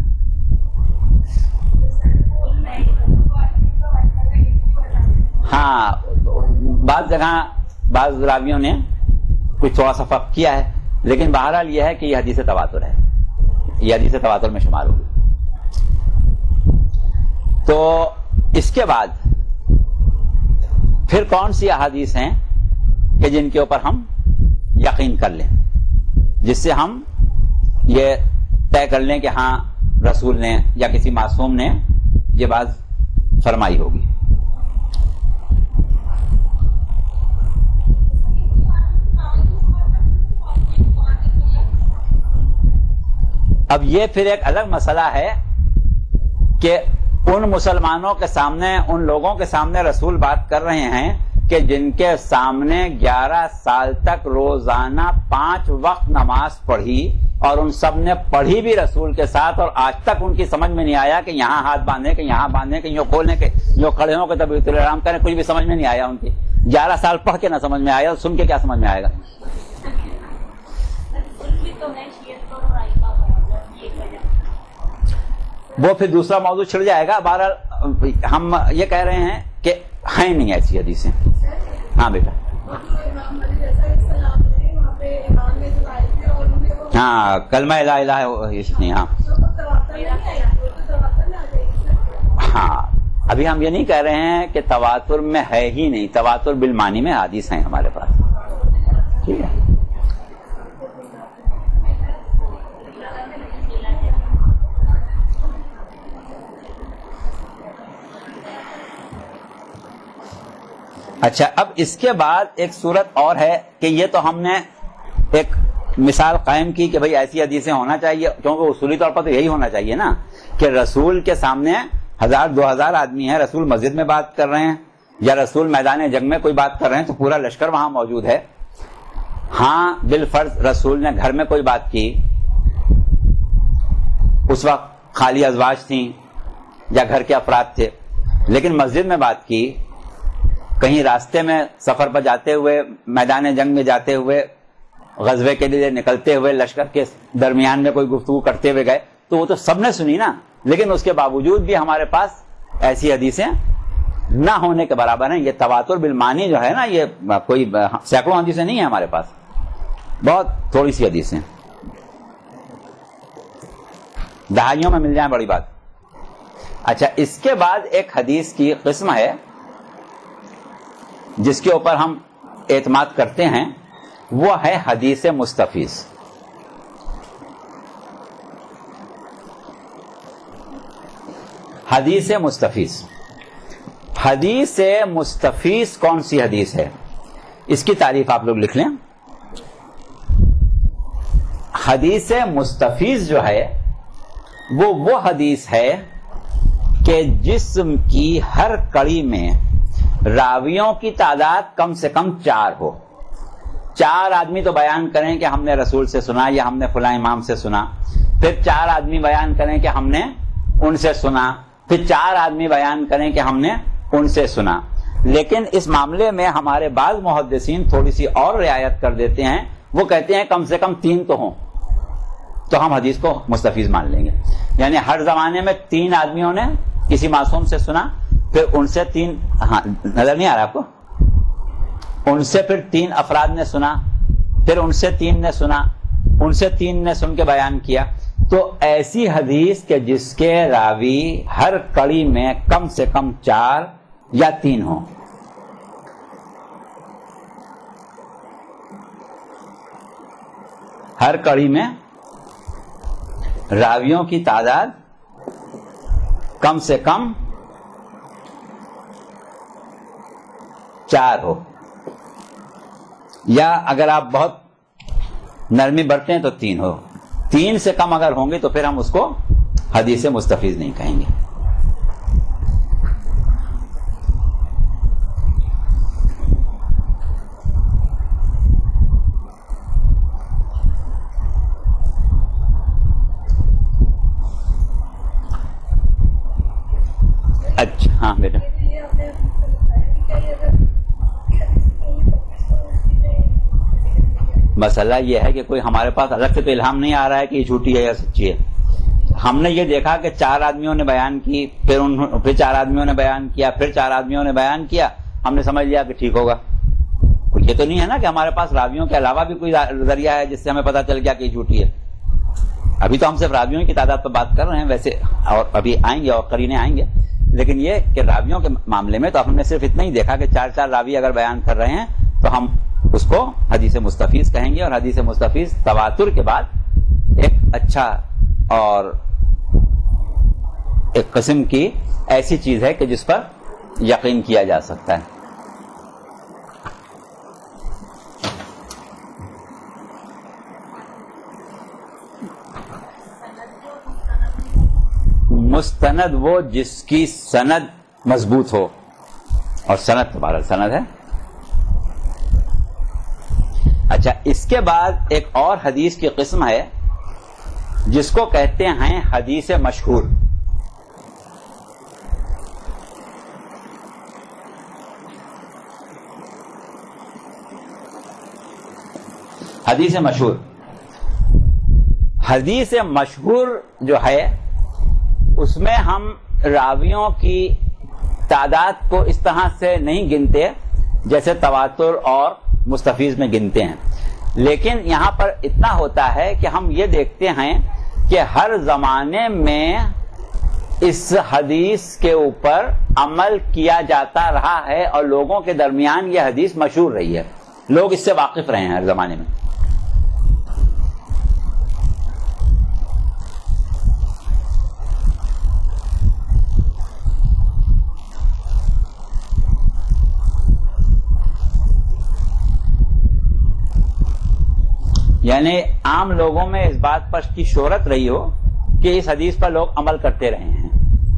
ہاں، بعض جگہ بعض راویوں نے کچھ تھوڑا سا فرق کیا ہے، لیکن بہرحال یہ ہے کہ یہ حدیث تواتر ہے، یہ حدیث تواتر میں شمار ہوگی. تو اس کے بعد پھر کون سی احادیث ہیں کہ جن کے اوپر ہم یقین کر لیں، جس سے ہم یہ طے کر لیں کہ ہاں رسول نے یا کسی معصوم نے یہ بات فرمائی ہوگی. اب یہ پھر ایک الگ مسئلہ ہے کہ ان مسلمانوں کے سامنے، ان لوگوں کے سامنے رسول بات کر رہے ہیں کہ جن کے سامنے گیارہ سال تک روزانہ پانچ وقت نماز پڑھی اور ان سب نے پڑھی بھی رسول کے ساتھ، اور آج تک ان کی سمجھ میں نہیں آیا کہ یہاں ہاتھ باندھے کہ یہاں باندھے کہ یوں کھولنے کے یوں کھڑے ہوں کہ تبیعت الرحم کریں، کچھ بھی سمجھ میں نہیں آیا ان کی. گیارہ سال پڑھ کے نہ سمجھ میں آیا، سن کے کیا سمجھ میں آئے گا. وہ پھر دوسرا موضوع چھڑ جائے گا. بہرحال ہم یہ کہہ رہے ہیں کہ ہیں نہیں ایسی حدیثیں. ہاں بیٹا، ہاں کلمہ لا الہ نہیں. ہاں ہاں ابھی ہم یہ نہیں کہہ رہے ہیں کہ تواتر میں ہے ہی نہیں، تواتر بالمانی میں حدیث ہیں ہمارے پاس. ٹھیک ہے. اچھا، اب اس کے بعد ایک صورت اور ہے کہ یہ تو ہم نے ایک مثال قائم کی کہ بھئی ایسی حدیثیں ہونا چاہیے، کیونکہ اصولی طور پر تو یہی ہونا چاہیے نا کہ رسول کے سامنے ہزار دو ہزار آدمی ہیں، رسول مسجد میں بات کر رہے ہیں یا رسول میدان جنگ میں کوئی بات کر رہے ہیں تو پورا لشکر وہاں موجود ہے. ہاں بالفرض رسول نے گھر میں کوئی بات کی، اس وقت خالی ازواج تھیں یا گھر کے افراد تھے، لیکن مسجد میں بات کی، کہیں راستے میں سفر پر جاتے ہوئے، میدان جنگ میں جاتے ہوئے، غزوے کے لیے نکلتے ہوئے لشکر کے درمیان میں کوئی گفتگو کرتے ہوئے گئے، تو وہ تو سب نے سنی نا. لیکن اس کے باوجود بھی ہمارے پاس ایسی حدیثیں نہ ہونے کے برابر ہیں. یہ تواتر بالمانی جو ہے نا، یہ کوئی سینکڑوں حدیثیں نہیں ہیں ہمارے پاس، بہت تھوڑی سی حدیثیں، دہائیوں میں مل جائیں بڑی بات. اچھا، اس کے بعد ایک حدیث کی قسم ہے جس کے اوپر ہم اعتماد کرتے ہیں، وہ ہے حدیث مستفیض. حدیث مستفیض حدیث مستفیض کون سی حدیث ہے؟ اس کی تعریف آپ لوگ لکھ لیں. حدیث مستفیض جو ہے وہ وہ حدیث ہے کہ جسم کی ہر کڑی میں راویوں کی تعداد کم سے کم چار ہو. چار آدمی تو بیان کریں کہ ہم نے رسول سے سنا یا ہم نے فلاں امام سے سنا، پھر چار آدمی بیان کریں کہ ہم نے ان سے سنا، پھر چار آدمی بیان کریں کہ ہم نے ان سے سنا. لیکن اس معاملے میں ہمارے بعض محدثین تھوڑی سی اور رعایت کر دیتے ہیں، وہ کہتے ہیں کم سے کم تین تو ہوں تو ہم حدیث کو مستفیض مان لیں گے. یعنی ہر زمانے میں تین آدمیوں نے کسی معصوم سے سنا، پھر ان سے تین، ہاں نظر نہیں آ رہا آپ کو، ان سے پھر تین افراد نے سنا، پھر ان سے تین نے سنا، ان سے تین نے سن کے بیان کیا. تو ایسی حدیث کہ جس کے راوی ہر کڑی میں کم سے کم چار یا تین ہوں. ہر کڑی میں راویوں کی تعداد کم سے کم چار ہو، یا اگر آپ بہت نرمی برتیں تو تین ہو. تین سے کم اگر ہوں گے تو پھر ہم اس کو حدیث مستفیض نہیں کہیں گے. اچھا ہاں بیٹا، مسئلہ یہ ہے کہ کوئی ہمارے پاس الگ سے تو الہام نہیں آ رہا ہے کہ یہ جھوٹی ہے یا سچی ہے. ہم نے یہ دیکھا کہ چار آدمیوں نے بیان کی، پھر ان پھر چار آدمیوں نے بیان کیا، پھر چار آدمیوں نے بیان کیا، ہم نے سمجھ لیا کہ ٹھیک ہوگا. یہ تو نہیں ہے نا کہ ہمارے پاس راویوں کے علاوہ بھی کوئی ذریعہ ہے جس سے ہمیں پتا چل گیا کہ یہ جھوٹی ہے. ابھی تو ہم صرف راویوں کی تعداد پر بات کر رہے ہیں، ویسے اور ابھی آئیں گے اور قرینے آئیں گے. لیکن یہ کہ راویوں کے معاملے میں تو ہم نے صرف اتنا ہی دیکھا کہ چار چار راوی اگر بیان کر رہے ہیں تو ہم اس کو حدیث مستفیض کہیں گے. اور حدیث مستفیض تواتر کے بعد ایک اچھا اور ایک قسم کی ایسی چیز ہے کہ جس پر یقین کیا جا سکتا ہے. مستند وہ جس کی سند مضبوط ہو، اور سند تمہارا سند ہے. اچھا، اس کے بعد ایک اور حدیث کی قسم ہے جس کو کہتے ہیں حدیث مشہور. حدیث مشہور حدیث مشہور جو ہے اس میں ہم راویوں کی تعداد کو اس طرح سے نہیں گنتے جیسے تواتر اور مستفیض میں گنتے ہیں. لیکن یہاں پر اتنا ہوتا ہے کہ ہم یہ دیکھتے ہیں کہ ہر زمانے میں اس حدیث کے اوپر عمل کیا جاتا رہا ہے اور لوگوں کے درمیان یہ حدیث مشہور رہی ہے. لوگ اس سے واقف رہے ہیں ہر زمانے میں. یعنی عام لوگوں میں اس بات پر کی شہرت رہی ہو کہ اس حدیث پر لوگ عمل کرتے رہے ہیں.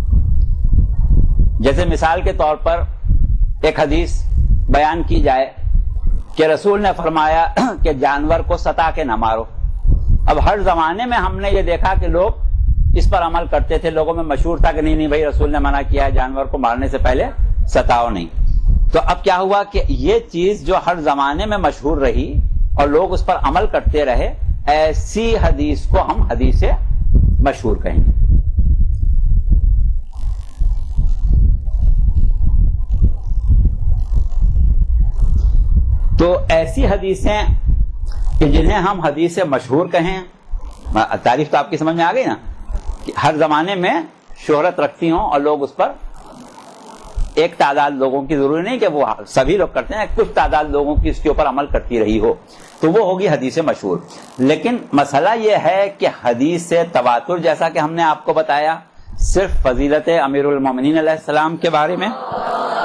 جیسے مثال کے طور پر ایک حدیث بیان کی جائے کہ رسول نے فرمایا کہ جانور کو ستا کے نہ مارو. اب ہر زمانے میں ہم نے یہ دیکھا کہ لوگ اس پر عمل کرتے تھے. لوگوں میں مشہور تھا کہ نہیں نہیں بھائی رسول نے منع کیا ہے جانور کو مارنے سے پہلے ستاؤ نہیں. تو اب کیا ہوا کہ یہ چیز جو ہر زمانے میں مشہور رہی اور لوگ اس پر عمل کرتے رہے، ایسی حدیث کو ہم حدیث مشہور کہیں گے. تو ایسی حدیثیں کہ جنہیں ہم حدیث مشہور کہیں، تعریف تو آپ کی سمجھ میں آ گئی نا، کہ ہر زمانے میں شہرت رکھتی ہوں اور لوگ اس پر ایک تعداد لوگوں کی، ضروری نہیں کہ وہ سبھی لوگ کرتے ہیں، کچھ تعداد لوگوں کی اس کے اوپر عمل کرتی رہی ہو تو وہ ہوگی حدیث مشہور. لیکن مسئلہ یہ ہے کہ حدیث تواتر جیسا کہ ہم نے آپ کو بتایا صرف فضیلت امیر المومنین علیہ السلام کے بارے میں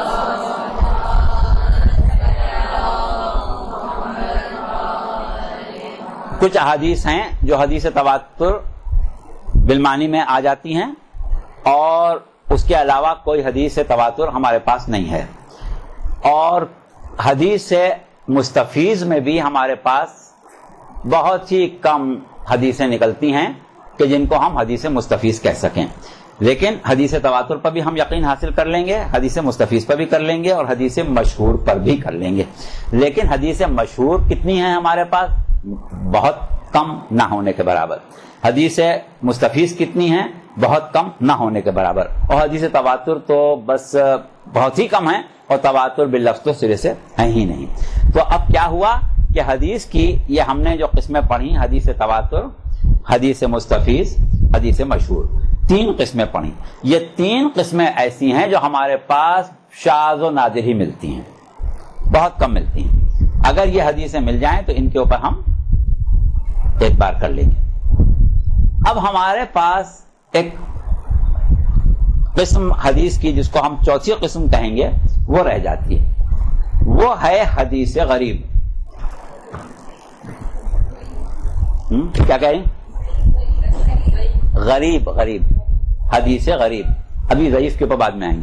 کچھ احادیث ہیں جو حدیث تواتر بالمعنی میں آ جاتی ہیں اور اس کے علاوہ کوئی حدیث تواتر ہمارے پاس نہیں ہے، اور حدیث مستفیض میں بھی ہمارے پاس بہت ہی کم حدیثیں نکلتی ہیں کہ جن کو ہم حدیث مستفیض کہہ سکیں، لیکن حدیث تواتر پر بھی ہم یقین حاصل کر لیں گے، حدیث مستفیض پر بھی کر لیں گے اور حدیث مشہور پر بھی کر لیں گے، لیکن حدیث مشہور کتنی ہیں ہمارے پاس؟ بہت کم نہ ہونے کے برابر۔ حدیث مستفیض کتنی ہیں؟ بہت کم نہ ہونے کے برابر، اور حدیث تواتر تو بس بہت ہی کم ہیں، اور تواتر باللفظ تو سرے سے ہے ہی نہیں۔ تو اب کیا ہوا کہ حدیث کی یہ ہم نے جو قسمیں پڑھی، حدیث تواتر، حدیث مستفیض، حدیث مشہور، تین قسمیں پڑھی۔ یہ تین قسمیں ایسی ہیں جو ہمارے پاس شاذ و نادر ہی ملتی ہیں، بہت کم ملتی ہیں۔ اگر یہ حدیثیں مل جائیں تو ان کے اوپر ہم اعتبار کر لیں گے۔ اب ہمارے پاس ایک قسم حدیث کی جس کو ہم چوتھی قسم کہیں گے وہ رہ جاتی ہے، وہ ہے حدیث غریب۔ کیا کہیں؟ غریب، غریب، حدیث غریب۔ ابھی ضعیف کے اوپر بعد میں آئیں گے۔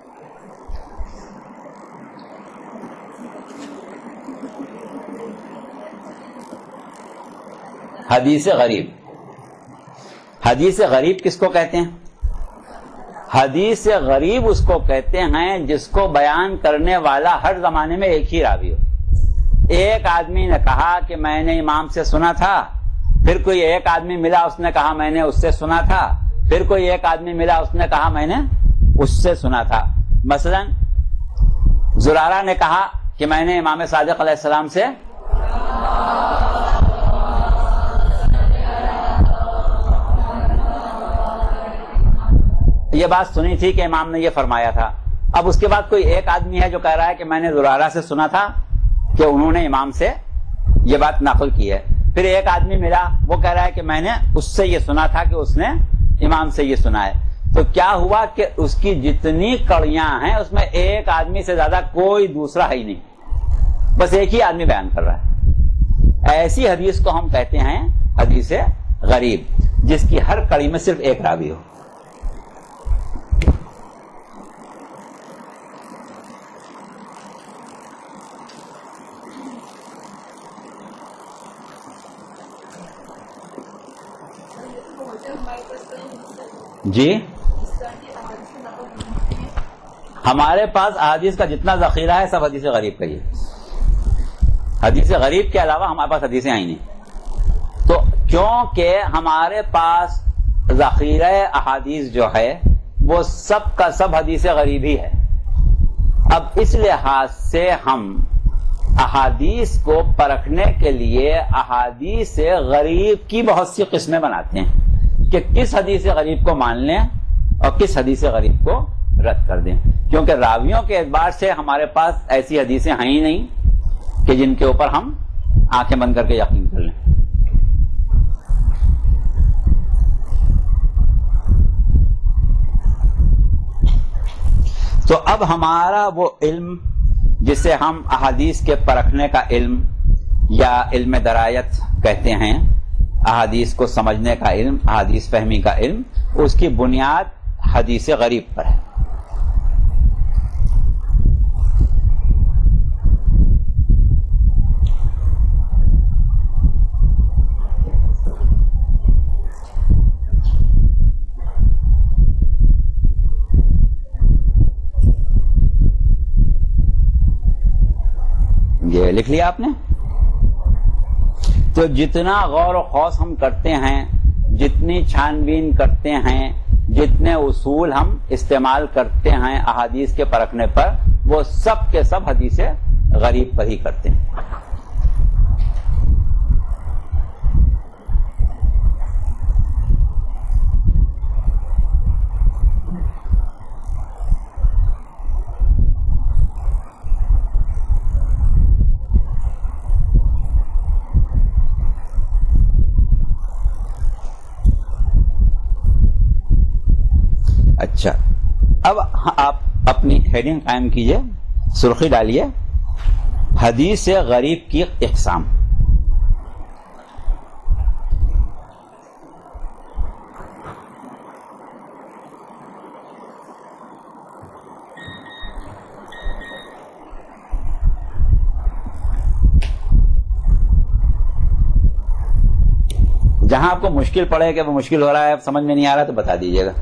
حدیث غریب، حدیث غریب کس کو کہتے ہیں؟ حدیث غریب اس کو کہتے ہیں جس کو بیان کرنے والا ہر زمانے میں ایک ہی راوی ہو۔ ایک آدمی نے کہا کہ میں نے امام سے سنا تھا، پھر کوئی ایک آدمی ملا اس نے کہا میں نے اس سے سنا تھا، پھر کوئی ایک آدمی ملا اس نے کہا میں نے اس سے سنا تھا۔ مثلا زرارہ نے کہا کہ میں نے امام صادق علیہ السلام سے یہ بات سنی تھی کہ امام نے یہ فرمایا تھا۔ اب اس کے بعد کوئی ایک آدمی ہے جو کہہ رہا ہے کہ میں نے زرارہ سے سنا تھا کہ انہوں نے امام سے یہ بات نقل کی ہے، پھر ایک آدمی ملا وہ کہہ رہا ہے کہ میں نے اس سے یہ سنا تھا کہ اس نے امام سے یہ سنا ہے۔ تو کیا ہوا کہ اس کی جتنی کڑیاں ہیں اس میں ایک آدمی سے زیادہ کوئی دوسرا ہے ہی نہیں، بس ایک ہی آدمی بیان کر رہا ہے۔ ایسی حدیث کو ہم کہتے ہیں حدیث غریب، جس کی ہر کڑی میں صرف ایک راوی ہو۔ جی ہمارے پاس احادیث کا جتنا ذخیرہ ہے سب حدیث غریب کا ہی ہے، حدیث غریب کے علاوہ ہمارے پاس حدیثیں آئی نہیں۔ تو کیونکہ ہمارے پاس ذخیرہ احادیث جو ہے وہ سب کا سب حدیث غریب ہی ہے، اب اس لحاظ سے ہم احادیث کو پرکھنے کے لیے احادیث غریب کی بہت سی قسمیں بناتے ہیں کہ کس حدیث غریب کو مان لیں اور کس حدیث غریب کو رد کر دیں، کیونکہ راویوں کے اعتبار سے ہمارے پاس ایسی حدیثیں ہیں ہی نہیں کہ جن کے اوپر ہم آنکھیں بند کر کے یقین کر لیں۔ تو اب ہمارا وہ علم جسے ہم احادیث کے پرکھنے کا علم یا علم درایت کہتے ہیں، احادیث کو سمجھنے کا علم، احادیث فہمی کا علم، اس کی بنیاد حدیث غریب پر ہے۔ یہ لکھ لیا آپ نے؟ تو جتنا غور و خوض ہم کرتے ہیں، جتنی چھان بین کرتے ہیں، جتنے اصول ہم استعمال کرتے ہیں احادیث کے پرکھنے پر، وہ سب کے سب حدیث غریب پر ہی کرتے ہیں۔ اچھا، اب آپ اپنی ہیڈنگ قائم کیجئے، سرخی ڈالیے، حدیث غریب کی اقسام۔ جہاں آپ کو مشکل پڑے کہ وہ مشکل ہو رہا ہے سمجھ میں نہیں آ رہا تو بتا دیجیے گا.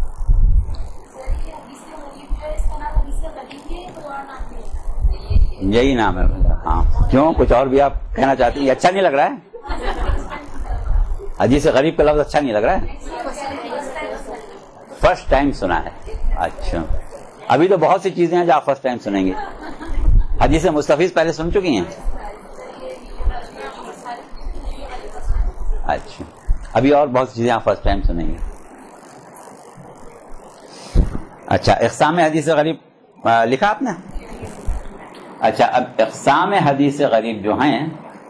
یہی نام ہے. ہاں کیوں کچھ اور بھی آپ کہنا چاہتے ہیں؟ یہ اچھا نہیں لگ رہا ہے؟ حدیث غریب کا لفظ اچھا نہیں لگ رہا ہے؟ فرسٹ ٹائم سنا ہے. اچھا ابھی تو بہت سی چیزیں ہیں جو آپ فرسٹ ٹائم سنیں گے. حدیث مستفیض پہلے سن چکی ہیں؟ اچھا ابھی اور بہت سی چیزیں آپ فرسٹ ٹائم سنیں گے. اچھا اقسام حدیث غریب لکھا آپ نے؟ اچھا اب اقسام حدیث غریب جو ہیں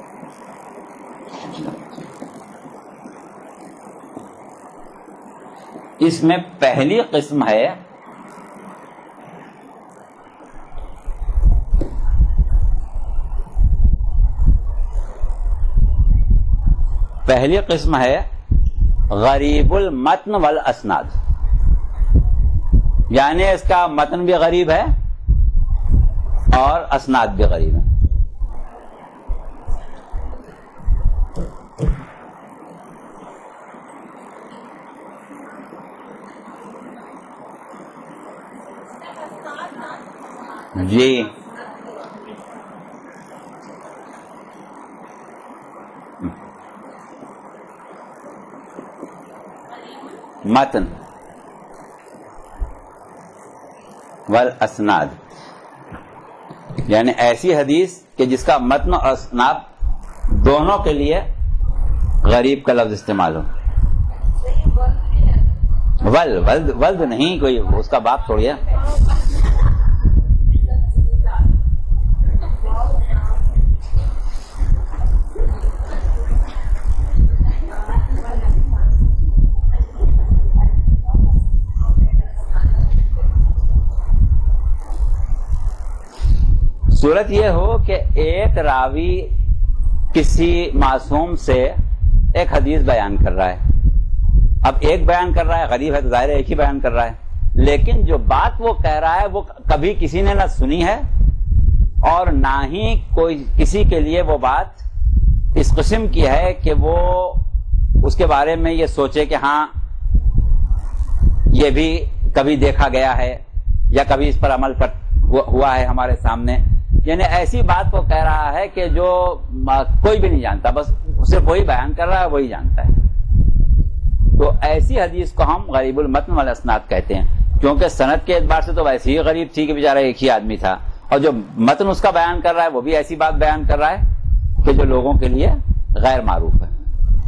اس میں پہلی قسم ہے پہلی قسم ہے غریب المتن والاسناد، یعنی اس کا متن بھی غریب ہے اور اسناد بھی غریب ہے. جی متن والاسناد یعنی ایسی حدیث کہ جس کا متن اور اسناد دونوں کے لیے غریب کا لفظ استعمال ہو. ول ولد ولد نہیں کوئی اس کا باپ چھوڑیے. صورت یہ ہو کہ ایک راوی کسی معصوم سے ایک حدیث بیان کر رہا ہے. اب ایک بیان کر رہا ہے، غریب ہے تو ظاہر ہے ایک ہی بیان کر رہا ہے، لیکن جو بات وہ کہہ رہا ہے وہ کبھی کسی نے نہ سنی ہے اور نہ ہی کوئی کسی کے لیے وہ بات اس قسم کی ہے کہ وہ اس کے بارے میں یہ سوچے کہ ہاں یہ بھی کبھی دیکھا گیا ہے یا کبھی اس پر عمل کر ہوا ہے ہمارے سامنے. یعنی ایسی بات وہ کہہ رہا ہے کہ جو کوئی بھی نہیں جانتا، بس صرف وہی بیان کر رہا ہے وہی جانتا ہے. تو ایسی حدیث کو ہم غریب المتن والاسناد کہتے ہیں، کیونکہ سند کے اعتبار سے تو ویسے ہی غریب تھی کہ بیچارہ ایک ہی آدمی تھا، اور جو متن اس کا بیان کر رہا ہے وہ بھی ایسی بات بیان کر رہا ہے کہ جو لوگوں کے لیے غیر معروف ہے.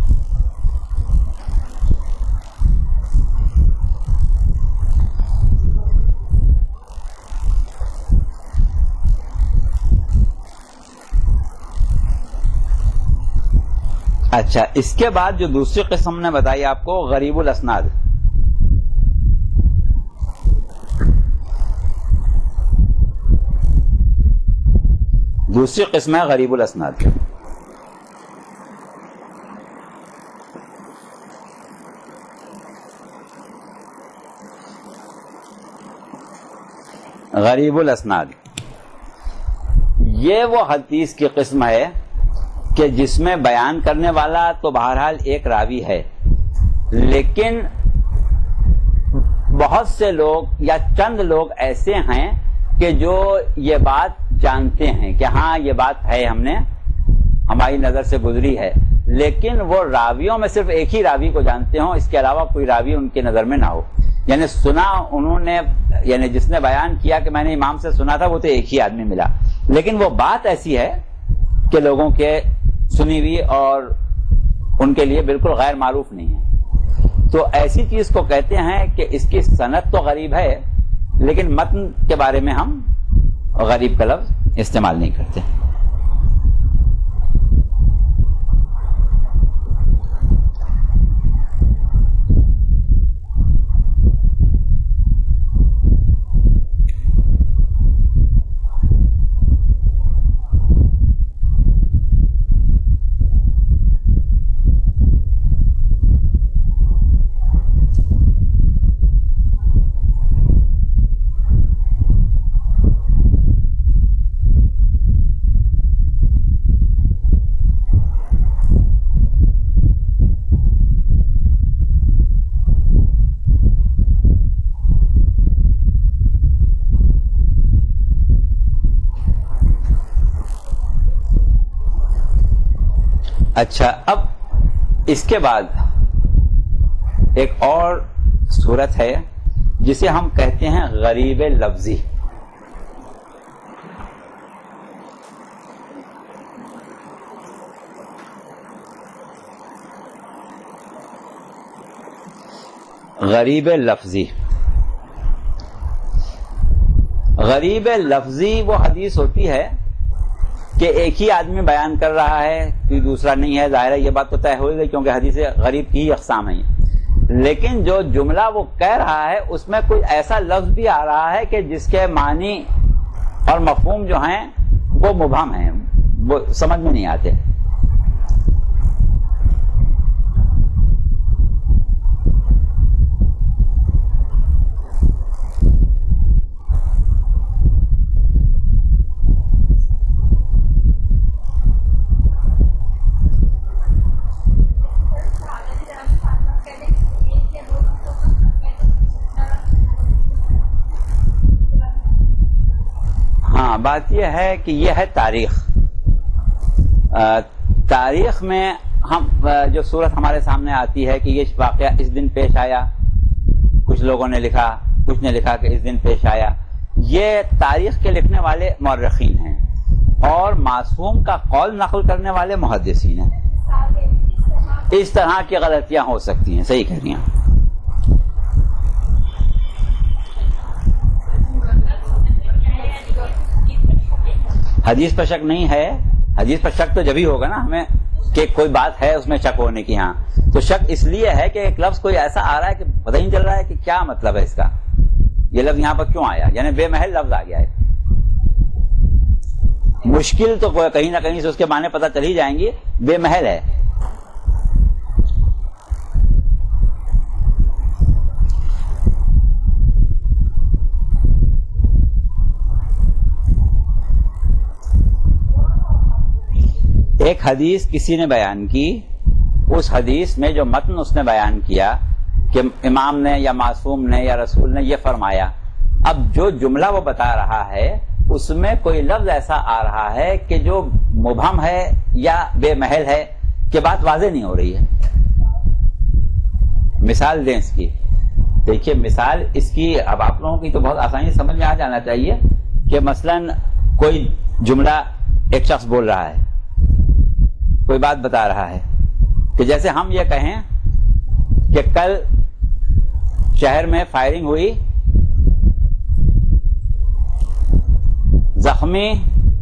اچھا اس کے بعد جو دوسری قسم نے بتائی آپ کو غریب الاسناد. دوسری قسم ہے غریب الاسناد. غریب الاسناد یہ وہ حدیث کی قسم ہے کہ جس میں بیان کرنے والا تو بہرحال ایک راوی ہے، لیکن بہت سے لوگ یا چند لوگ ایسے ہیں کہ جو یہ بات جانتے ہیں کہ ہاں یہ بات ہے، ہم نے ہماری نظر سے گزری ہے، لیکن وہ راویوں میں صرف ایک ہی راوی کو جانتے ہوں، اس کے علاوہ کوئی راوی ان کی نظر میں نہ ہو. یعنی سنا انہوں نے، یعنی جس نے بیان کیا کہ میں نے امام سے سنا تھا وہ تو ایک ہی آدمی ملا، لیکن وہ بات ایسی ہے کہ لوگوں کے سنی ہوئی اور ان کے لیے بالکل غیر معروف نہیں ہے. تو ایسی چیز کو کہتے ہیں کہ اس کی سند تو غریب ہے لیکن متن کے بارے میں ہم غریب کا لفظ استعمال نہیں کرتے. اچھا، اب اس کے بعد ایک اور صورت ہے جسے ہم کہتے ہیں غریب لفظی. غریب لفظی غریب لفظی وہ حدیث ہوتی ہے کہ ایک ہی آدمی بیان کر رہا ہے، کوئی دوسرا نہیں ہے. ظاہر ہے یہ بات تو طے ہو گئی کیونکہ حدیث غریب کی ہی اقسام ہیں. لیکن جو جملہ وہ کہہ رہا ہے اس میں کوئی ایسا لفظ بھی آ رہا ہے کہ جس کے معنی اور مفہوم جو ہیں وہ مبہم ہیں، وہ سمجھ میں نہیں آتے. بات یہ ہے کہ یہ ہے تاریخ. تاریخ میں ہم جو صورت ہمارے سامنے آتی ہے کہ یہ واقعہ اس دن پیش آیا، کچھ لوگوں نے لکھا، کچھ نے لکھا کہ اس دن پیش آیا. یہ تاریخ کے لکھنے والے مورخین ہیں اور معصوم کا قول نقل کرنے والے محدثین ہیں. اس طرح کی غلطیاں ہو سکتی ہیں. صحیح کہہ رہی ہیں. حدیث پر شک نہیں ہے. حدیث پر شک تو جب ہی ہوگا نا ہمیں کہ کوئی بات ہے اس میں شک ہونے کی. ہاں تو شک اس لیے ہے کہ ایک لفظ کوئی ایسا آ رہا ہے کہ پتہ ہی نہیں چل رہا ہے کہ کیا مطلب ہے اس کا، یہ لفظ یہاں پر کیوں آیا، یعنی بے محل لفظ آ گیا ہے. مشکل تو کہیں نہ کہیں سے اس کے معنی پتہ چل ہی جائیں گی، بے محل ہے. ایک حدیث کسی نے بیان کی، اس حدیث میں جو متن اس نے بیان کیا کہ امام نے یا معصوم نے یا رسول نے یہ فرمایا. اب جو جملہ وہ بتا رہا ہے اس میں کوئی لفظ ایسا آ رہا ہے کہ جو مبہم ہے یا بے محل ہے کہ بات واضح نہیں ہو رہی ہے. مثال دیں اس کی. دیکھیے مثال اس کی اب آپ لوگوں کی تو بہت آسانی سمجھ میں آ جانا چاہیے کہ مثلا کوئی جملہ ایک شخص بول رہا ہے، کوئی بات بتا رہا ہے کہ جیسے ہم یہ کہیں کہ کل شہر میں فائرنگ ہوئی، زخمی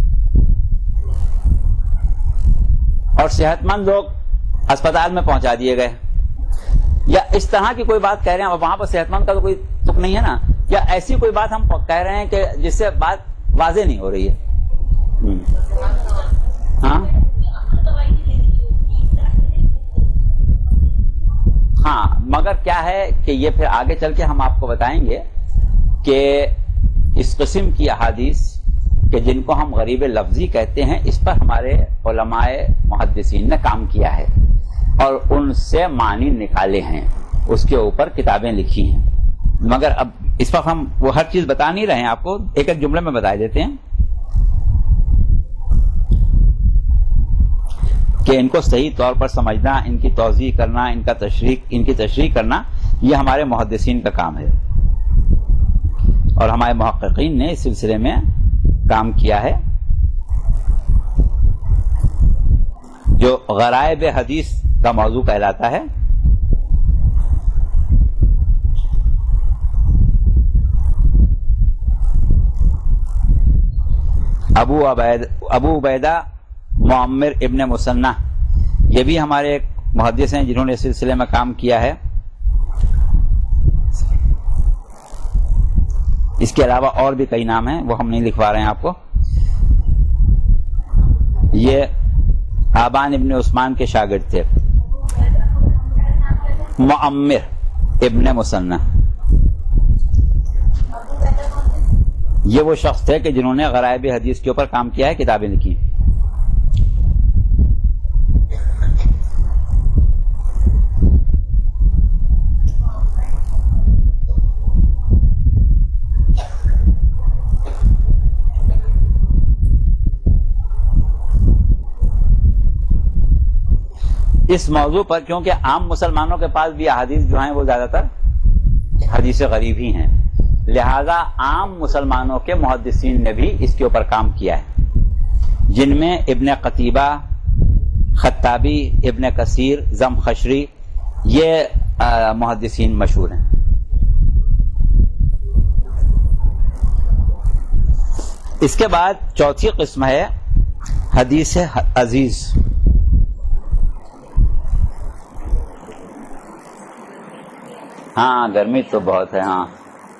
اور صحت مند لوگ اسپتال میں پہنچا دیے گئے، یا اس طرح کی کوئی بات کہہ رہے ہیں. اور وہاں پر صحت مند کا تو کوئی تک نہیں ہے نا، یا ایسی کوئی بات ہم کہہ رہے ہیں کہ جس سے بات واضح نہیں ہو رہی ہے. ہاں ہاں مگر کیا ہے کہ یہ پھر آگے چل کے ہم آپ کو بتائیں گے کہ اس قسم کی احادیث کہ جن کو ہم غریب لفظی کہتے ہیں، اس پر ہمارے علماء محدثین نے کام کیا ہے اور ان سے معنی نکالے ہیں، اس کے اوپر کتابیں لکھی ہیں. مگر اب اس وقت ہم وہ ہر چیز بتا نہیں رہے ہیں، آپ کو ایک ایک جملے میں بتا دیتے ہیں کہ ان کو صحیح طور پر سمجھنا، ان کی توضیح کرنا، ان کا تشریح ان کی تشریح کرنا، یہ ہمارے محدثین کا کام ہے اور ہمارے محققین نے اس سلسلے میں کام کیا ہے. جو غرائب حدیث کا موضوع کہلاتا ہے، ابو عبید ابو عبیدہ معمر ابن مسنہ، یہ بھی ہمارے ایک محدث ہیں جنہوں نے اس سلسلے میں کام کیا ہے. اس کے علاوہ اور بھی کئی نام ہیں، وہ ہم نہیں لکھوا رہے ہیں آپ کو. یہ آبان ابن عثمان کے شاگرد تھے، معمر ابن مسنہ. یہ وہ شخص تھے کہ جنہوں نے غرائب حدیث کے اوپر کام کیا ہے، کتابیں لکھی. اس موضوع پر، کیونکہ عام مسلمانوں کے پاس بھی احادیث جو ہیں وہ زیادہ تر حدیث غریب ہی ہیں، لہذا عام مسلمانوں کے محدثین نے بھی اس کے اوپر کام کیا ہے، جن میں ابن قتیبہ، خطابی، ابن کثیر، زمخشری، یہ محدثین مشہور ہیں۔ اس کے بعد چوتھی قسم ہے حدیث عزیز۔ ہاں گرمی تو بہت ہے، ہاں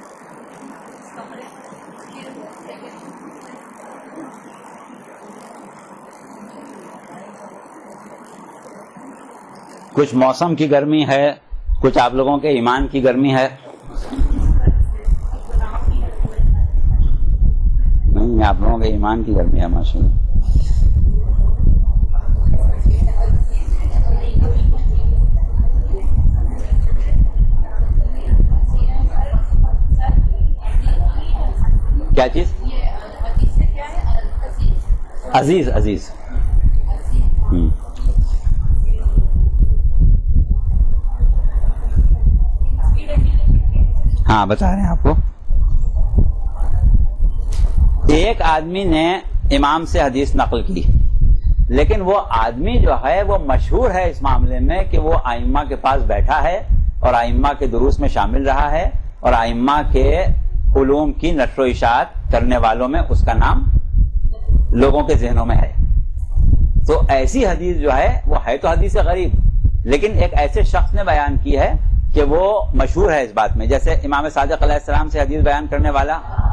کچھ موسم کی گرمی ہے، کچھ آپ لوگوں کے ایمان کی گرمی ہے۔ نہیں، آپ لوگوں کے ایمان کی گرمی ہے ماشاءاللہ۔ کیا چیز؟ عزیز عزیز ہم۔ ہاں بتا رہے ہیں آپ کو۔ ایک آدمی نے امام سے حدیث نقل کی، لیکن وہ آدمی جو ہے وہ مشہور ہے اس معاملے میں کہ وہ ائمہ کے پاس بیٹھا ہے اور ائمہ کے دروس میں شامل رہا ہے، اور ائمہ کے علوم کی نشر و اشاعت کرنے والوں میں اس کا نام لوگوں کے ذہنوں میں ہے۔ تو ایسی حدیث جو ہے وہ ہے تو حدیث غریب، لیکن ایک ایسے شخص نے بیان کی ہے کہ وہ مشہور ہے اس بات میں، جیسے امام صادق علیہ السلام سے حدیث بیان کرنے والا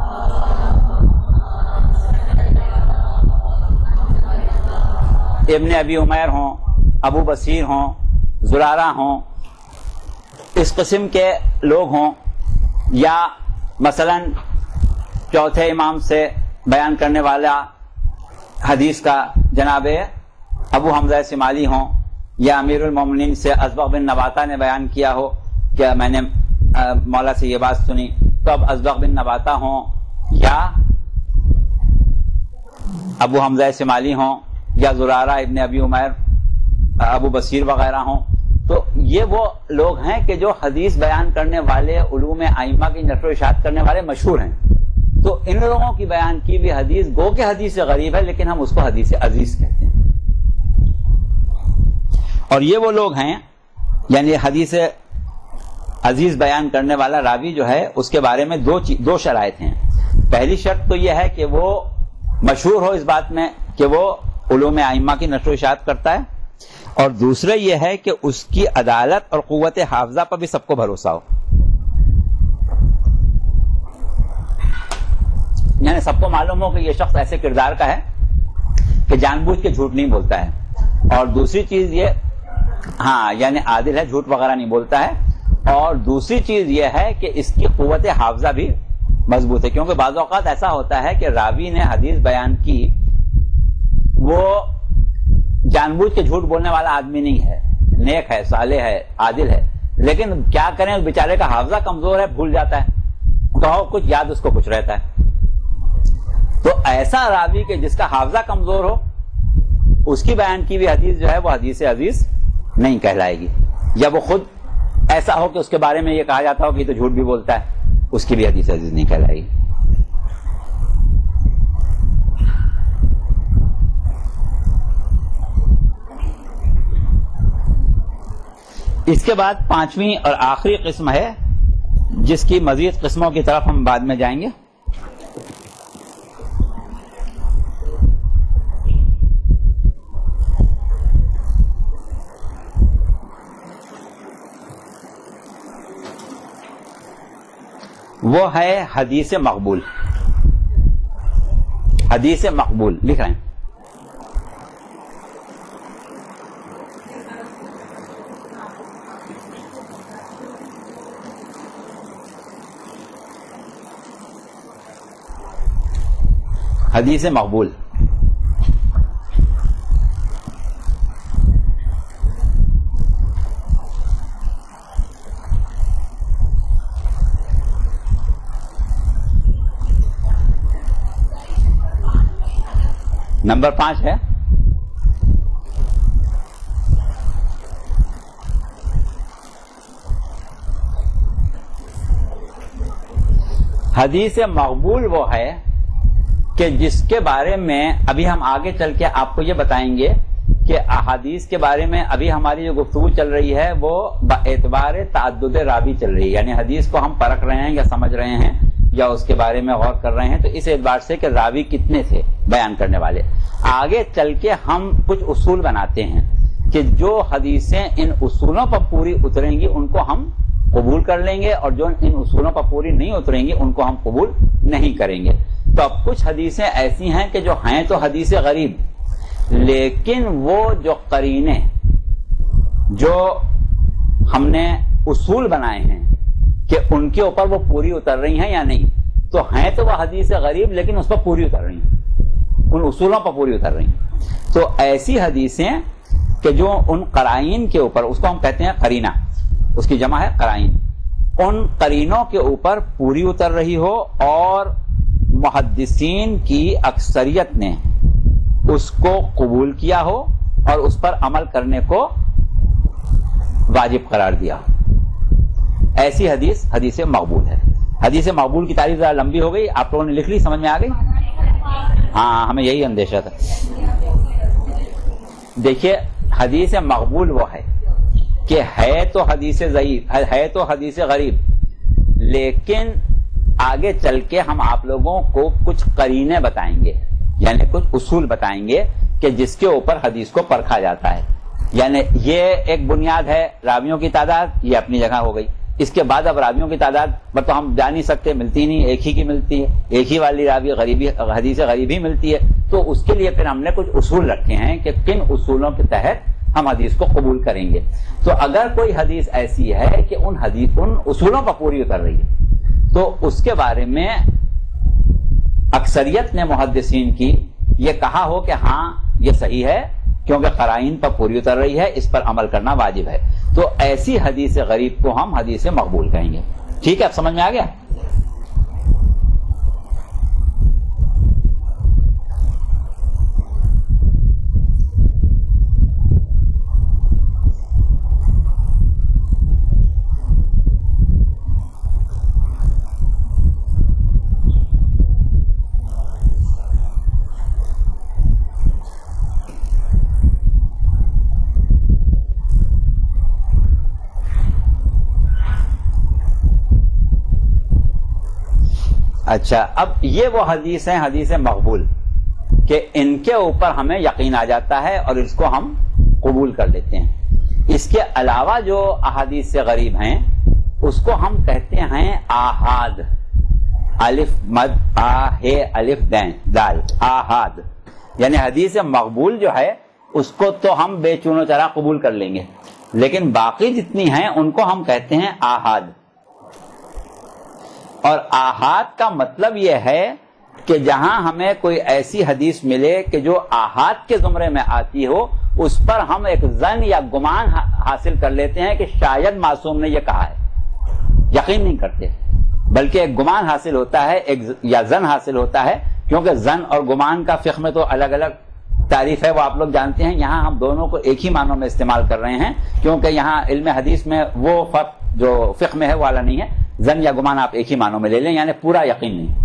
ابن ابی عمیر ہوں، ابو بصیر ہوں، زرارہ ہوں، اس قسم کے لوگ ہوں، یا مثلا چوتھے امام سے بیان کرنے والا حدیث کا جناب ابو حمزہ شمالی ہوں، یا امیر المومنین سے ازبغ بن نباتہ نے بیان کیا ہو کہ میں نے مولا سے یہ بات سنی، تو اب ازبغ بن نباتہ ہوں، یا ابو حمزہ شمالی ہوں، یا زرارہ ابن ابی عمیر، ابو بصیر وغیرہ ہوں، تو یہ وہ لوگ ہیں کہ جو حدیث بیان کرنے والے، علوم ائمہ کی نشر و اشاعت کرنے والے مشہور ہیں۔ تو ان لوگوں کی بیان کی بھی حدیث گو کہ حدیث غریب ہے، لیکن ہم اس کو حدیث عزیز کہتے ہیں۔ اور یہ وہ لوگ ہیں، یعنی حدیث عزیز بیان کرنے والا راوی جو ہے اس کے بارے میں دو دو شرائط ہیں۔ پہلی شرط تو یہ ہے کہ وہ مشہور ہو اس بات میں کہ وہ علوم ائمہ کی نشر و اشاعت کرتا ہے، اور دوسرا یہ ہے کہ اس کی عدالت اور قوت حافظہ پر بھی سب کو بھروسہ ہو، یعنی سب کو معلوم ہو کہ یہ شخص ایسے کردار کا ہے کہ جان بوجھ کے جھوٹ نہیں بولتا ہے، اور دوسری چیز یہ ہاں یعنی عادل ہے، جھوٹ وغیرہ نہیں بولتا ہے، اور دوسری چیز یہ ہے کہ اس کی قوت حافظہ بھی مضبوط ہے، کیونکہ بعض اوقات ایسا ہوتا ہے کہ راوی نے حدیث بیان کی، وہ جان بوجھ کے جھوٹ بولنے والا آدمی نہیں ہے، نیک ہے، صالح ہے، عادل ہے، لیکن کیا کریں اس بیچارے کا حافظہ کمزور ہے، بھول جاتا ہے، کہو کچھ یاد اس کو کچھ رہتا ہے۔ تو ایسا راوی کہ جس کا حافظہ کمزور ہو، اس کی بیان کی بھی حدیث جو ہے وہ حدیث عزیز نہیں کہلائے گی، یا وہ خود ایسا ہو کہ اس کے بارے میں یہ کہا جاتا ہو کہ یہ تو جھوٹ بھی بولتا ہے، اس کی بھی حدیث عزیز نہیں کہلائے گی۔ اس کے بعد پانچویں اور آخری قسم ہے، جس کی مزید قسموں کی طرف ہم بعد میں جائیں گے۔ وہ ہے حدیث مقبول۔ حدیث مقبول لکھ رہے ہیں۔ حدیث مقبول نمبر پانچ ہے حدیث مقبول وہ ہے کہ جس کے بارے میں ابھی ہم آگے چل کے آپ کو یہ بتائیں گے کہ احادیث کے بارے میں ابھی ہماری جو گفتگو چل رہی ہے وہ باعتبار تعدد راوی چل رہی ہے، یعنی حدیث کو ہم پرکھ رہے ہیں یا سمجھ رہے ہیں یا اس کے بارے میں غور کر رہے ہیں، تو اس اعتبار سے کہ راوی کتنے تھے بیان کرنے والے۔ آگے چل کے ہم کچھ اصول بناتے ہیں کہ جو حدیثیں ان اصولوں پر پوری اتریں گی ان کو ہم قبول کر لیں گے، اور جو ان اصولوں پر پوری نہیں اتریں گی ان کو ہم قبول نہیں کریں گے۔ تو اب کچھ حدیثیں ایسی ہیں کہ جو ہیں تو حدیث غریب، لیکن وہ جو قرینے جو ہم نے اصول بنائے ہیں کہ ان کے اوپر وہ پوری اتر رہی ہیں یا نہیں، تو ہیں تو وہ حدیث غریب لیکن اس پر پوری اتر رہی ہیں، ان اصولوں پر پوری اتر رہی ہیں۔ تو ایسی حدیثیں کہ جو ان قرائن کے اوپر، اس کو ہم کہتے ہیں قرینہ، اس کی جمع ہے قرائن، ان قرینوں کے اوپر پوری اتر رہی ہو اور محدثین کی اکثریت نے اس کو قبول کیا ہو اور اس پر عمل کرنے کو واجب قرار دیا ہو، ایسی حدیث حدیث مقبول ہے۔ حدیث مقبول کی تعریف ذرا لمبی ہو گئی، آپ لوگوں نے لکھ لی، سمجھ میں آ گئی؟ ہاں، ہمیں یہی اندیشہ تھا۔ دیکھیے، حدیث مقبول وہ ہے کہ ہے تو حدیث ضعیف، ہے تو حدیث غریب، لیکن آگے چل کے ہم آپ لوگوں کو کچھ قرینے بتائیں گے، یعنی کچھ اصول بتائیں گے کہ جس کے اوپر حدیث کو پرکھا جاتا ہے۔ یعنی یہ ایک بنیاد ہے، راویوں کی تعداد یہ اپنی جگہ ہو گئی، اس کے بعد اب راویوں کی تعداد پر تو ہم جان نہیں سکتے، ملتی نہیں، ایک ہی کی ملتی ہے، ایک ہی والی راوی غریبی حدیث غریب ہی ملتی ہے، تو اس کے لیے پھر ہم نے کچھ اصول رکھے ہیں کہ کن اصولوں کے تحت ہم حدیث کو قبول کریں گے۔ تو اگر کوئی حدیث ایسی ہے کہ ان حدیث ان اصولوں پر پوری اتر رہی ہے تو اس کے بارے میں اکثریت نے محدثین کی یہ کہا ہو کہ ہاں یہ صحیح ہے کیونکہ قرائن پر پوری اتر رہی ہے، اس پر عمل کرنا واجب ہے، تو ایسی حدیث غریب کو ہم حدیث مقبول کہیں گے۔ ٹھیک ہے، اب سمجھ میں آ گیا؟ اچھا، اب یہ وہ حدیث ہیں حدیث مقبول کہ ان کے اوپر ہمیں یقین آ جاتا ہے اور اس کو ہم قبول کر لیتے ہیں۔ اس کے علاوہ جو احادیث سے غریب ہیں اس کو ہم کہتے ہیں آحاد، الف مد آ ہے الف دین دال، آحاد، یعنی حدیث مقبول جو ہے اس کو تو ہم بے چون و چرا قبول کر لیں گے، لیکن باقی جتنی ہیں ان کو ہم کہتے ہیں آحاد۔ اور آحاد کا مطلب یہ ہے کہ جہاں ہمیں کوئی ایسی حدیث ملے کہ جو آحاد کے زمرے میں آتی ہو، اس پر ہم ایک ظن یا گمان حاصل کر لیتے ہیں کہ شاید معصوم نے یہ کہا ہے، یقین نہیں کرتے بلکہ ایک گمان حاصل ہوتا ہے، ایک یا ظن حاصل ہوتا ہے، کیونکہ ظن اور گمان کا فقہ میں تو الگ الگ تعریف ہے، وہ آپ لوگ جانتے ہیں۔ یہاں ہم دونوں کو ایک ہی معنوں میں استعمال کر رہے ہیں کیونکہ یہاں علم حدیث میں وہ فرق جو فقہ میں ہے وہ والا نہیں ہے، ظن یا گمان آپ ایک ہی معنوں میں لے لیں، یعنی پورا یقین نہیں۔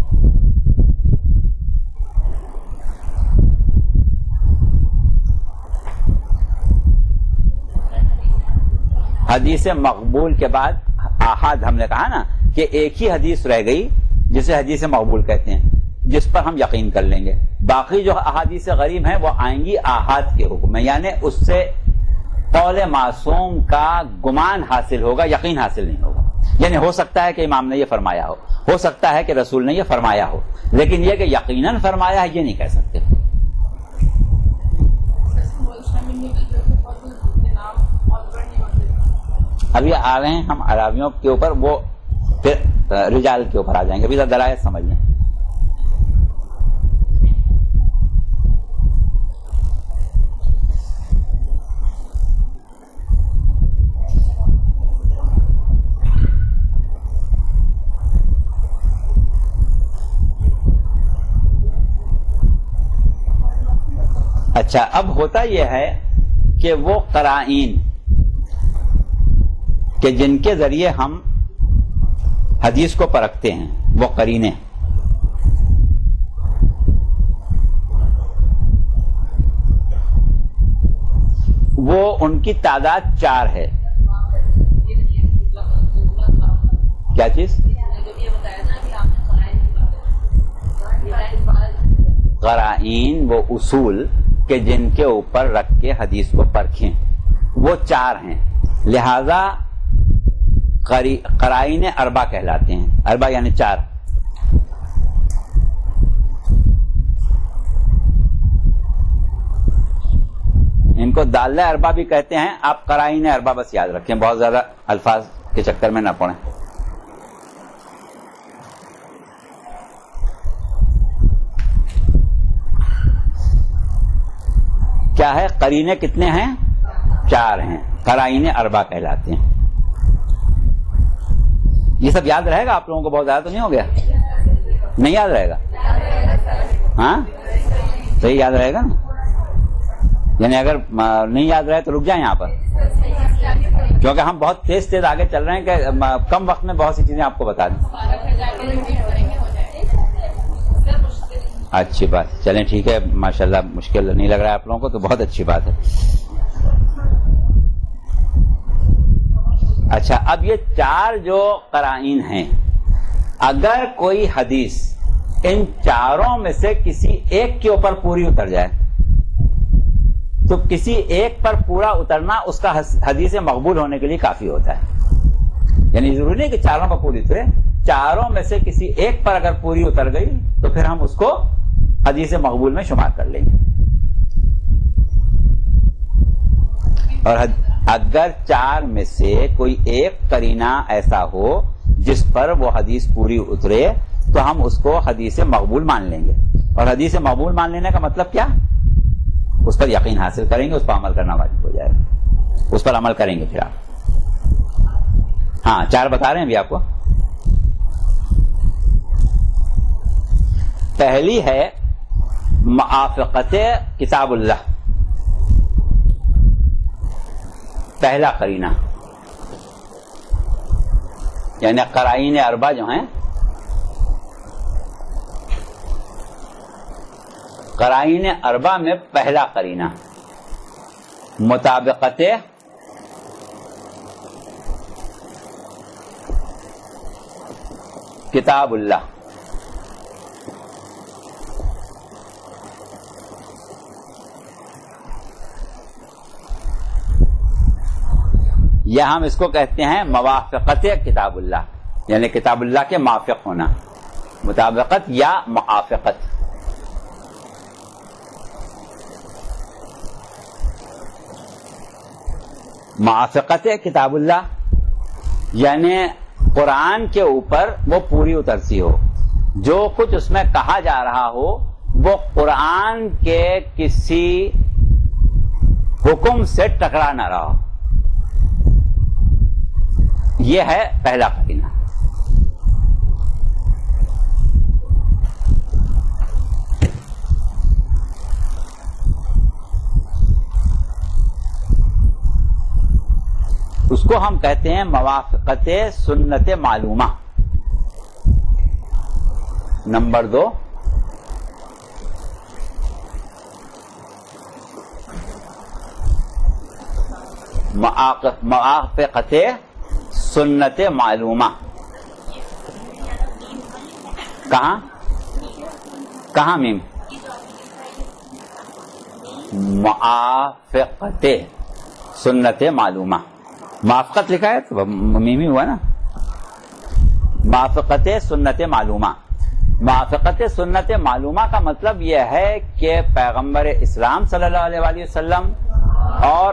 حدیث مقبول کے بعد آحاد ہم نے کہا نا کہ ایک ہی حدیث رہ گئی جسے حدیث مقبول کہتے ہیں، جس پر ہم یقین کر لیں گے۔ باقی جو احادیث غریب ہیں وہ آئیں گی آحاد کے حکم میں، یعنی اس سے قول معصوم کا گمان حاصل ہوگا، یقین حاصل نہیں ہوگا۔ یعنی ہو سکتا ہے کہ امام نے یہ فرمایا ہو، ہو سکتا ہے کہ رسول نے یہ فرمایا ہو، لیکن یہ کہ یقیناً فرمایا ہے یہ نہیں کہہ سکتے۔ ابھی آ رہے ہیں ہم عرابیوں کے اوپر، وہ پھر رجال کے اوپر آ جائیں گے، ابھی ذرا درایت سمجھ لیں۔ اچھا، اب ہوتا یہ ہے کہ وہ قرائن کہ جن کے ذریعے ہم حدیث کو پرکھتے ہیں، وہ قرینے. وہ ان کی تعداد چار ہے. کیا چیز؟ قرائن وہ اصول کہ جن کے اوپر رکھ کے حدیث کو پرکھیں، وہ چار ہیں. لہذا قرائن اربع کہلاتے ہیں. اربع یعنی چار. ان کو دالہ اربع بھی کہتے ہیں. آپ قرائن اربع بس یاد رکھیں، بہت زیادہ الفاظ کے چکر میں نہ پڑیں. کیا ہے؟ قرینے کتنے ہیں؟ چار ہیں. قرائن اربع کہلاتے ہیں. یہ سب یاد رہے گا آپ لوگوں کو؟ بہت زیادہ تو نہیں ہو گیا؟ نہیں یاد رہے گا؟ ہاں صحیح یاد رہے گا نا؟ یعنی اگر نہیں یاد رہے تو رک جائیں یہاں پر، کیونکہ ہم بہت تیز تیز آگے چل رہے ہیں کہ کم وقت میں بہت سی چیزیں آپ کو بتا دیں. اچھی بات. چلیں ٹھیک ہے، ماشاءاللہ مشکل نہیں لگ رہا ہے آپ لوگوں کو تو بہت اچھی بات ہے. اچھا، اب یہ چار جو قرائن ہیں، اگر کوئی حدیث ان چاروں میں سے کسی ایک کے اوپر پوری اتر جائے تو کسی ایک پر پورا اترنا اس کا حدیث مقبول ہونے کے لیے کافی ہوتا ہے. یعنی ضروری نہیں کہ چاروں پر پوری اترے، چاروں میں سے کسی ایک پر اگر پوری اتر گئی تو پھر ہم اس کو حدیث مقبول میں شمار کر لیں گے. اور اگر چار میں سے کوئی ایک قرینہ ایسا ہو جس پر وہ حدیث پوری اترے تو ہم اس کو حدیث مقبول مان لیں گے. اور حدیث مقبول مان لینے کا مطلب کیا؟ اس پر یقین حاصل کریں گے، اس پر عمل کرنا واجب ہو جائے گا، اس پر عمل کریں گے. پھر آپ ہاں چار بتا رہے ہیں ابھی آپ کو. پہلی ہے موافقت کتاب اللہ. پہلا قرینہ یعنی قرائن اربع جو ہیں، قرائن اربع میں پہلا قرینہ مطابقت کتاب اللہ. یا ہم اس کو کہتے ہیں موافقت کتاب اللہ، یعنی کتاب اللہ کے موافق ہونا. مطابقت یا موافقت. موافقت کتاب اللہ یعنی قرآن کے اوپر وہ پوری اترتی ہو، جو کچھ اس میں کہا جا رہا ہو وہ قرآن کے کسی حکم سے ٹکرا نہ رہا ہو. یہ ہے پہلا قرینہ. اس کو ہم کہتے ہیں موافقت سنت معلومہ. نمبر دو موافقت سنت معلومہ. کہاں کہاں میم؟ موافقت سنت معلومہ. موافقت لکھا ہے تو میمی ہوا نا. موافقت سنت معلومہ. موافقت سنت معلومہ کا مطلب یہ ہے کہ پیغمبر اسلام صلی اللہ علیہ وآلہ وسلم اور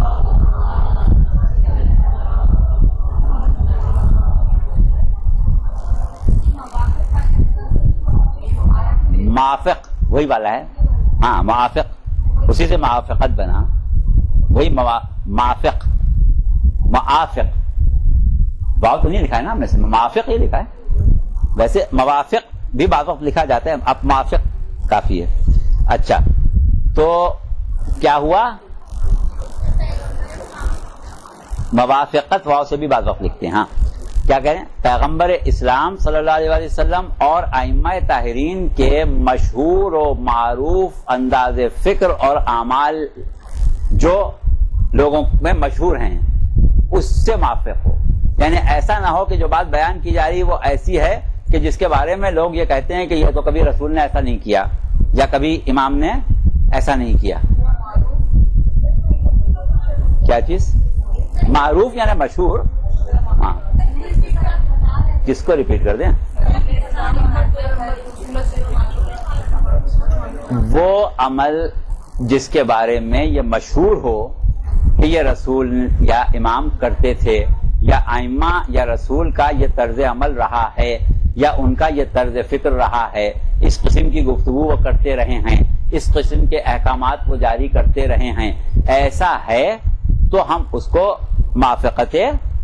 موافق وہی والا ہے. ہاں موافق، اسی سے موافقت بنا. وہی موافق موافق واو تو نہیں لکھا ہے نا ہم نے، موافق ہی لکھا ہے. ویسے موافق بھی بعض وقت لکھا جاتا ہے، اب موافق کافی ہے. اچھا تو کیا ہوا؟ موافقت واو سے بھی بعض وقت لکھتے ہیں. ہاں کیا کہیں پیغمبر اسلام صلی اللہ علیہ وسلم اور ائمہ طاہرین کے مشہور و معروف انداز فکر اور اعمال جو لوگوں میں مشہور ہیں اس سے موافق ہو. یعنی ایسا نہ ہو کہ جو بات بیان کی جا رہی وہ ایسی ہے کہ جس کے بارے میں لوگ یہ کہتے ہیں کہ یہ تو کبھی رسول نے ایسا نہیں کیا یا کبھی امام نے ایسا نہیں کیا. کیا چیز معروف یعنی مشہور؟ ہاں کس کو ریپیٹ کر دیں؟ وہ عمل جس کے بارے میں یہ مشہور ہو کہ یہ رسول یا امام کرتے تھے یا ائمہ یا رسول کا یہ طرز عمل رہا ہے یا ان کا یہ طرز فکر رہا ہے، اس قسم کی گفتگو وہ کرتے رہے ہیں، اس قسم کے احکامات وہ جاری کرتے رہے ہیں، ایسا ہے تو ہم اس کو موافقت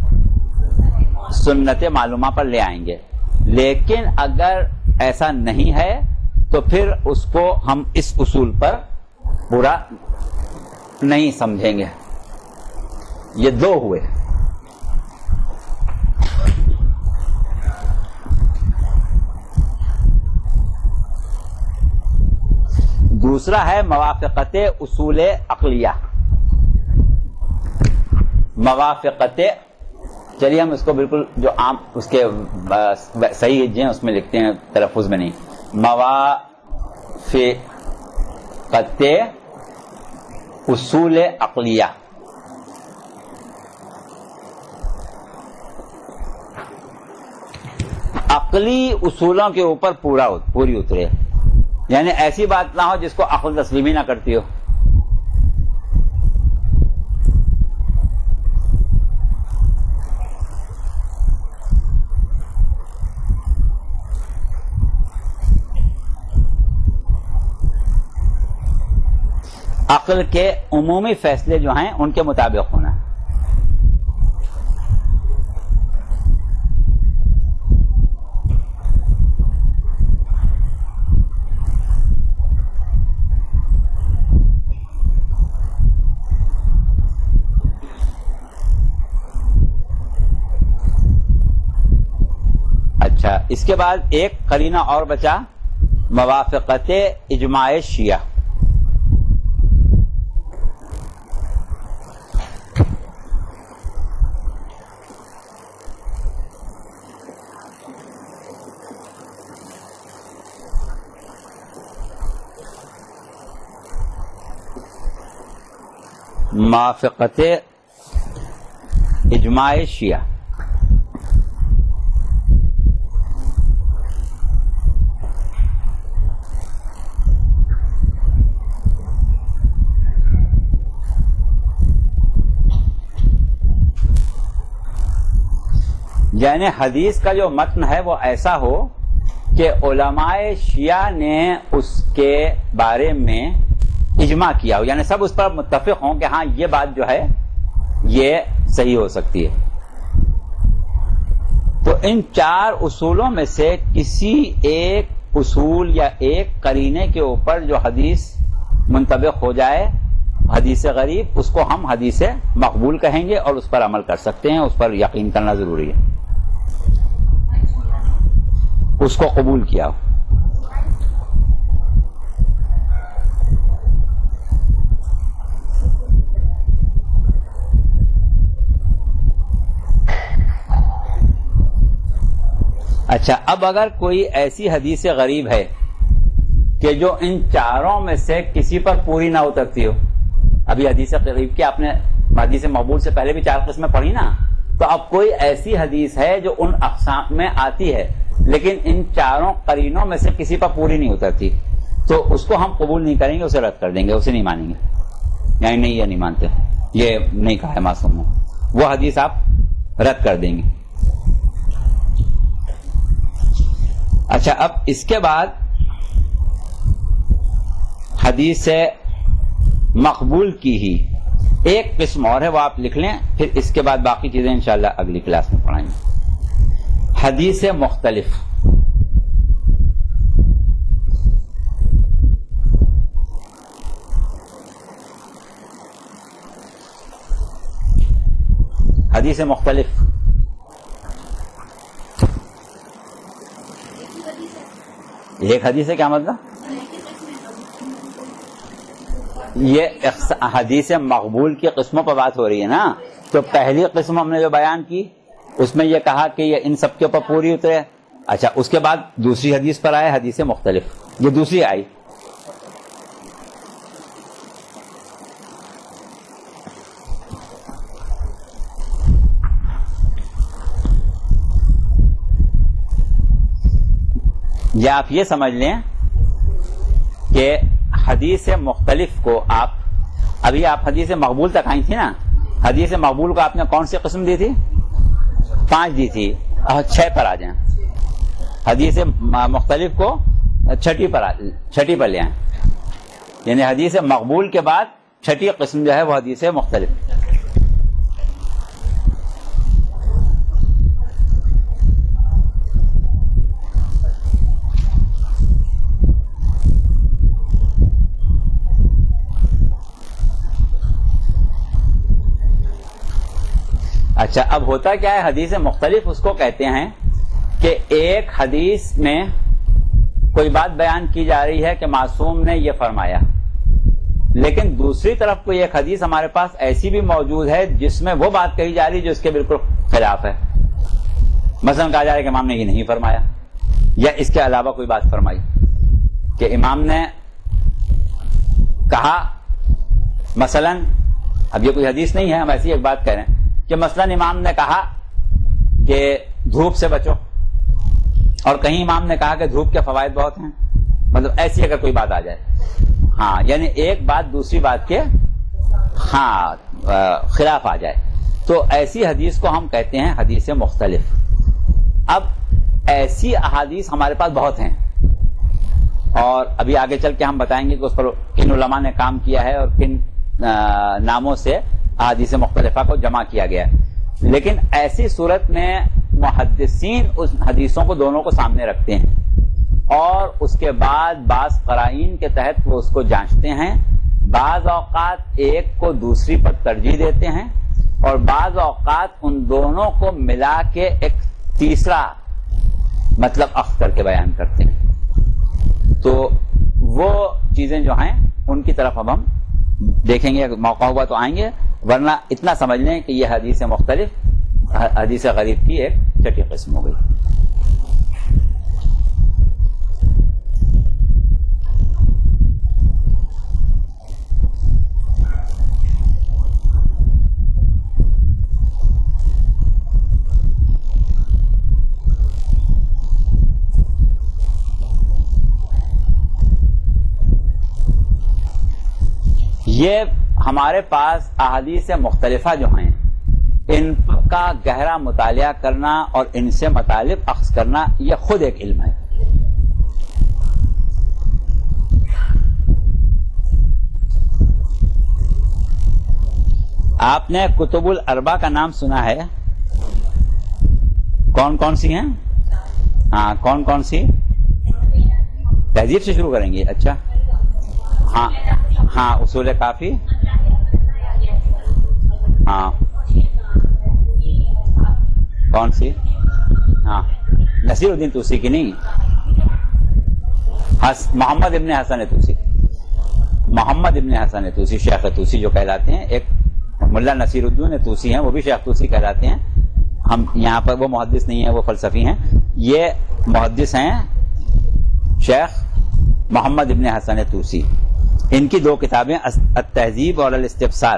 سنت معلومہ پر لے آئیں گے. لیکن اگر ایسا نہیں ہے تو پھر اس کو ہم اس اصول پر پورا نہیں سمجھیں گے. یہ دو ہوئے. دوسرا ہے موافقت اصول عقلیہ. موافقت، چلیے ہم اس کو بالکل جو عام اس کے صحیح ہیں اس میں لکھتے ہیں، تلفظ میں نہیں. موافقت اصول عقلیہ. عقلی اصولوں کے اوپر پورا پوری اترے، یعنی ایسی بات نہ ہو جس کو عقل تسلیم ہی نہ کرتی ہو. عقل کے عمومی فیصلے جو ہیں ان کے مطابق ہونا ہے. اچھا، اس کے بعد ایک قرینہ اور بچا، موافقت اجماع شیعہ. موافقت اجماع شیعہ. یعنی حدیث کا جو متن ہے وہ ایسا ہو کہ علماء شیعہ نے اس کے بارے میں اجماع کیا ہو، یعنی سب اس پر متفق ہوں کہ ہاں یہ بات جو ہے یہ صحیح ہو سکتی ہے. تو ان چار اصولوں میں سے کسی ایک اصول یا ایک قرینے کے اوپر جو حدیث منطبق ہو جائے حدیث غریب، اس کو ہم حدیث مقبول کہیں گے اور اس پر عمل کر سکتے ہیں، اس پر یقین کرنا ضروری ہے. اس کو قبول کیا ہو. اچھا، اب اگر کوئی ایسی حدیث غریب ہے کہ جو ان چاروں میں سے کسی پر پوری نہ اترتی ہو، ابھی حدیث غریب کی آپ نے حدیث مقبول سے پہلے بھی چار قسمیں پڑھی نا، تو اب کوئی ایسی حدیث ہے جو ان اقسام میں آتی ہے لیکن ان چاروں قرینوں میں سے کسی پر پوری نہیں اترتی، تو اس کو ہم قبول نہیں کریں گے، اسے رد کر دیں گے، اسے نہیں مانیں گے. یعنی نہیں، یہ نہیں مانتے، یہ نہیں کہا ہے معصوم نے، وہ حدیث آپ رد کر دیں گے. اچھا، اب اس کے بعد حدیث مقبول کی ہی ایک قسم اور ہے، وہ آپ لکھ لیں، پھر اس کے بعد باقی چیزیں انشاءاللہ اگلی کلاس میں پڑھائیں گے. حدیث مختلف. حدیث مختلف ایک حدیث ہے کیا مطلب؟ یہ حدیث مقبول کی قسموں پر بات ہو رہی ہے نا. تو پہلی قسم ہم نے جو بیان کی اس میں یہ کہا کہ یہ ان سب کے اوپر پوری اترے. اچھا اس کے بعد دوسری حدیث پر آئے حدیث مختلف, یہ دوسری آئی. یا آپ یہ سمجھ لیں کہ حدیث مختلف کو آپ, ابھی آپ حدیث مقبول تک آئی تھی نا, حدیث مقبول کو آپ نے کون سی قسم دی تھی؟ پانچ دی تھی. چھ پر آ جائیں. حدیث مختلف کو چھٹی پر چھٹی پر لے آئیں. یعنی حدیث مقبول کے بعد چھٹی قسم جو ہے وہ حدیث مختلف. اچھا اب ہوتا کیا ہے, حدیث مختلف اس کو کہتے ہیں کہ ایک حدیث میں کوئی بات بیان کی جا رہی ہے کہ معصوم نے یہ فرمایا, لیکن دوسری طرف کوئی ایک حدیث ہمارے پاس ایسی بھی موجود ہے جس میں وہ بات کہی جا رہی ہے جو اس کے بالکل خلاف ہے. مثلا کہا جا رہا ہے کہ امام نے یہ نہیں فرمایا, یا اس کے علاوہ کوئی بات فرمائی کہ امام نے کہا, مثلا اب یہ کوئی حدیث نہیں ہے, ہم ایسی ایک بات کہہ رہے ہیں کہ مثلا امام نے کہا کہ دھوپ سے بچو, اور کہیں امام نے کہا کہ دھوپ کے فوائد بہت ہیں. مطلب ایسی اگر کوئی بات آ جائے, ہاں یعنی ایک بات دوسری بات کے ہاں خلاف آ جائے, تو ایسی حدیث کو ہم کہتے ہیں حدیث مختلف. اب ایسی احادیث ہمارے پاس بہت ہیں, اور ابھی آگے چل کے ہم بتائیں گے کہ اس پر کن علماء نے کام کیا ہے اور کن ناموں سے احادیث مختلفہ کو جمع کیا گیا. لیکن ایسی صورت میں محدثین اس حدیثوں کو دونوں کو سامنے رکھتے ہیں, اور اس کے بعد بعض قرائن کے تحت وہ اس کو جانچتے ہیں. بعض اوقات ایک کو دوسری پر ترجیح دیتے ہیں, اور بعض اوقات ان دونوں کو ملا کے ایک تیسرا مطلب اخذ کر کے بیان کرتے ہیں. تو وہ چیزیں جو ہیں ان کی طرف اب ہم دیکھیں گے, موقع ہوا تو آئیں گے, ورنہ اتنا سمجھ لیں کہ یہ حدیث مختلف حدیث غریب کی ایک چھٹی قسم ہو گئی. یہ ہمارے پاس احادیث مختلفہ جو ہیں ان کا گہرا مطالعہ کرنا اور ان سے مطالب اخذ کرنا یہ خود ایک علم ہے. آپ نے کتب الاربع کا نام سنا ہے؟ کون کون سی ہیں؟ ہاں کون کون سی؟ تہذیب سے شروع کریں گے. اچھا ہاں ہاں اصول کافی, ہاں کون سی؟ ہاں نصیر الدین توسی کی نہیں, محمد ابن حسن توسی, محمد ابن حسن توسی شیخ توسی جو کہلاتے ہیں. ایک ملا نصیر الدین توسی ہیں, وہ بھی شیخ توسی کہلاتے ہیں. ہم یہاں پر وہ محدث نہیں ہیں, وہ فلسفی ہیں. یہ محدث ہیں شیخ محمد ابن حسن توسی. ان کی دو کتابیں التہذیب اور الاستبصار.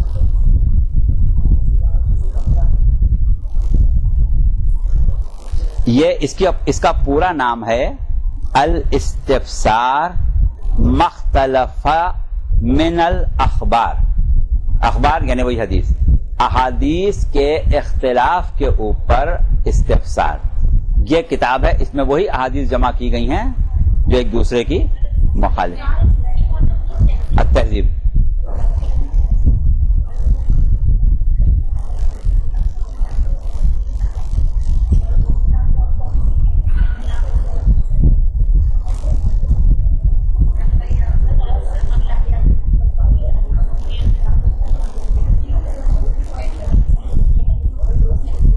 یہ اس کی اس کا پورا نام ہے الاستبصار مختلف من الاخبار. اخبار یعنی وہی حدیث, احادیث کے اختلاف کے اوپر استفسار. یہ کتاب ہے, اس میں وہی احادیث جمع کی گئی ہیں جو ایک دوسرے کی مخالف. التہذیب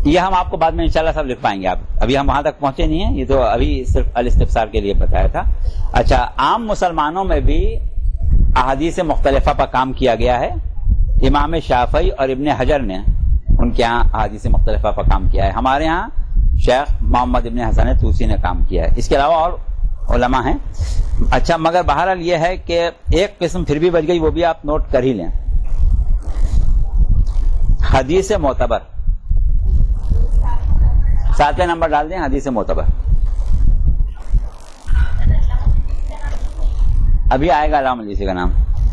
یہ ہم آپ کو بعد میں انشاءاللہ سب لکھ پائیں گے. آپ ابھی ہم وہاں تک پہنچے نہیں ہیں, یہ تو ابھی صرف الاستفسار کے لیے بتایا تھا. اچھا, عام مسلمانوں میں بھی احادیث مختلفہ پر کام کیا گیا ہے. امام شافعی اور ابن حجر نے ان کے ہاں احادیث مختلفہ پر کام کیا ہے. ہمارے ہاں شیخ محمد ابن حسن طوسی نے کام کیا ہے. اس کے علاوہ اور علماء ہیں. اچھا, مگر بہرحال یہ ہے کہ ایک قسم پھر بھی بچ گئی, وہ بھی آپ نوٹ کر ہی لیں. حدیث معتبر, ساتویں نمبر ڈال دیں, حدیث معتبر. ابھی آئے گا علامہ مجلسی کا نام.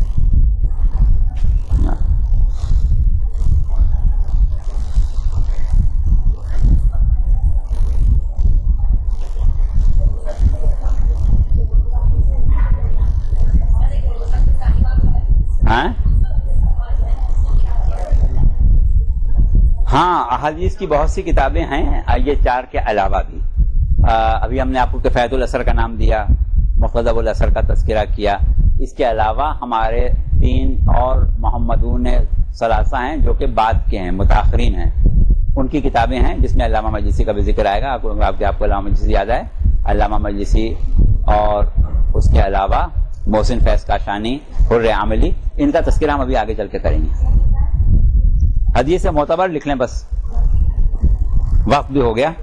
ہاں, احادیث کی بہت سی کتابیں ہیں, یہ چار کے علاوہ بھی. ابھی ہم نے آپ کو کفایت الاثر کا نام دیا, مقتضب الاثر کا تذکرہ کیا. اس کے علاوہ ہمارے تین اور محمدون ثلاثہ ہیں جو کہ بعد کے ہیں, متاخرین ہیں. ان کی کتابیں ہیں جس میں علامہ مجلسی کا بھی ذکر آئے گا. آپ کو آپ کو علامہ مجلسی یاد آئے, علامہ مجلسی اور اس کے علاوہ محسن فیض کاشانی, حر عاملی, ان کا تذکرہ ہم ابھی آگے چل کے کریں گے. حدیث معتبر لکھ لیں بس, وقت بھی ہو گیا.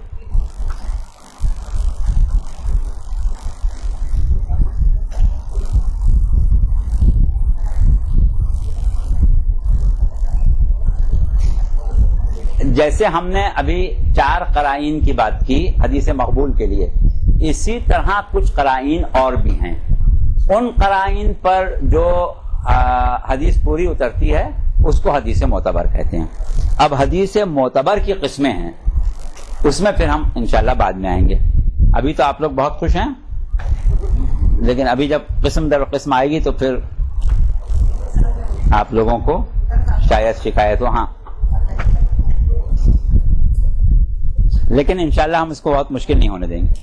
جیسے ہم نے ابھی چار قرائن کی بات کی حدیث مقبول کے لیے, اسی طرح کچھ قرائن اور بھی ہیں. ان قرائن پر جو حدیث پوری اترتی ہے اس کو حدیث معتبر کہتے ہیں. اب حدیث معتبر کی قسمیں ہیں, اس میں پھر ہم انشاءاللہ بعد میں آئیں گے. ابھی تو آپ لوگ بہت خوش ہیں, لیکن ابھی جب قسم در قسم آئے گی تو پھر آپ لوگوں کو شاید شکایت ہو. ہاں, لیکن انشاءاللہ ہم اس کو بہت مشکل نہیں ہونے دیں گے.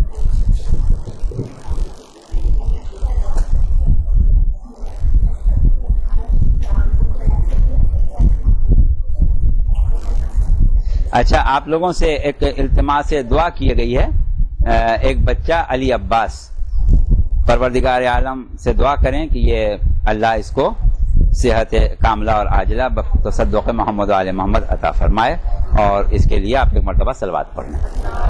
اچھا, آپ لوگوں سے ایک التماس دعا کی گئی ہے. ایک بچہ علی عباس, پروردگار عالم سے دعا کریں کہ یہ اللہ اس کو صحت کاملہ اور عاجلہ بتصدق محمد و آل محمد عطا فرمائے, اور اس کے لیے آپ ایک مرتبہ صلوات پڑھیں.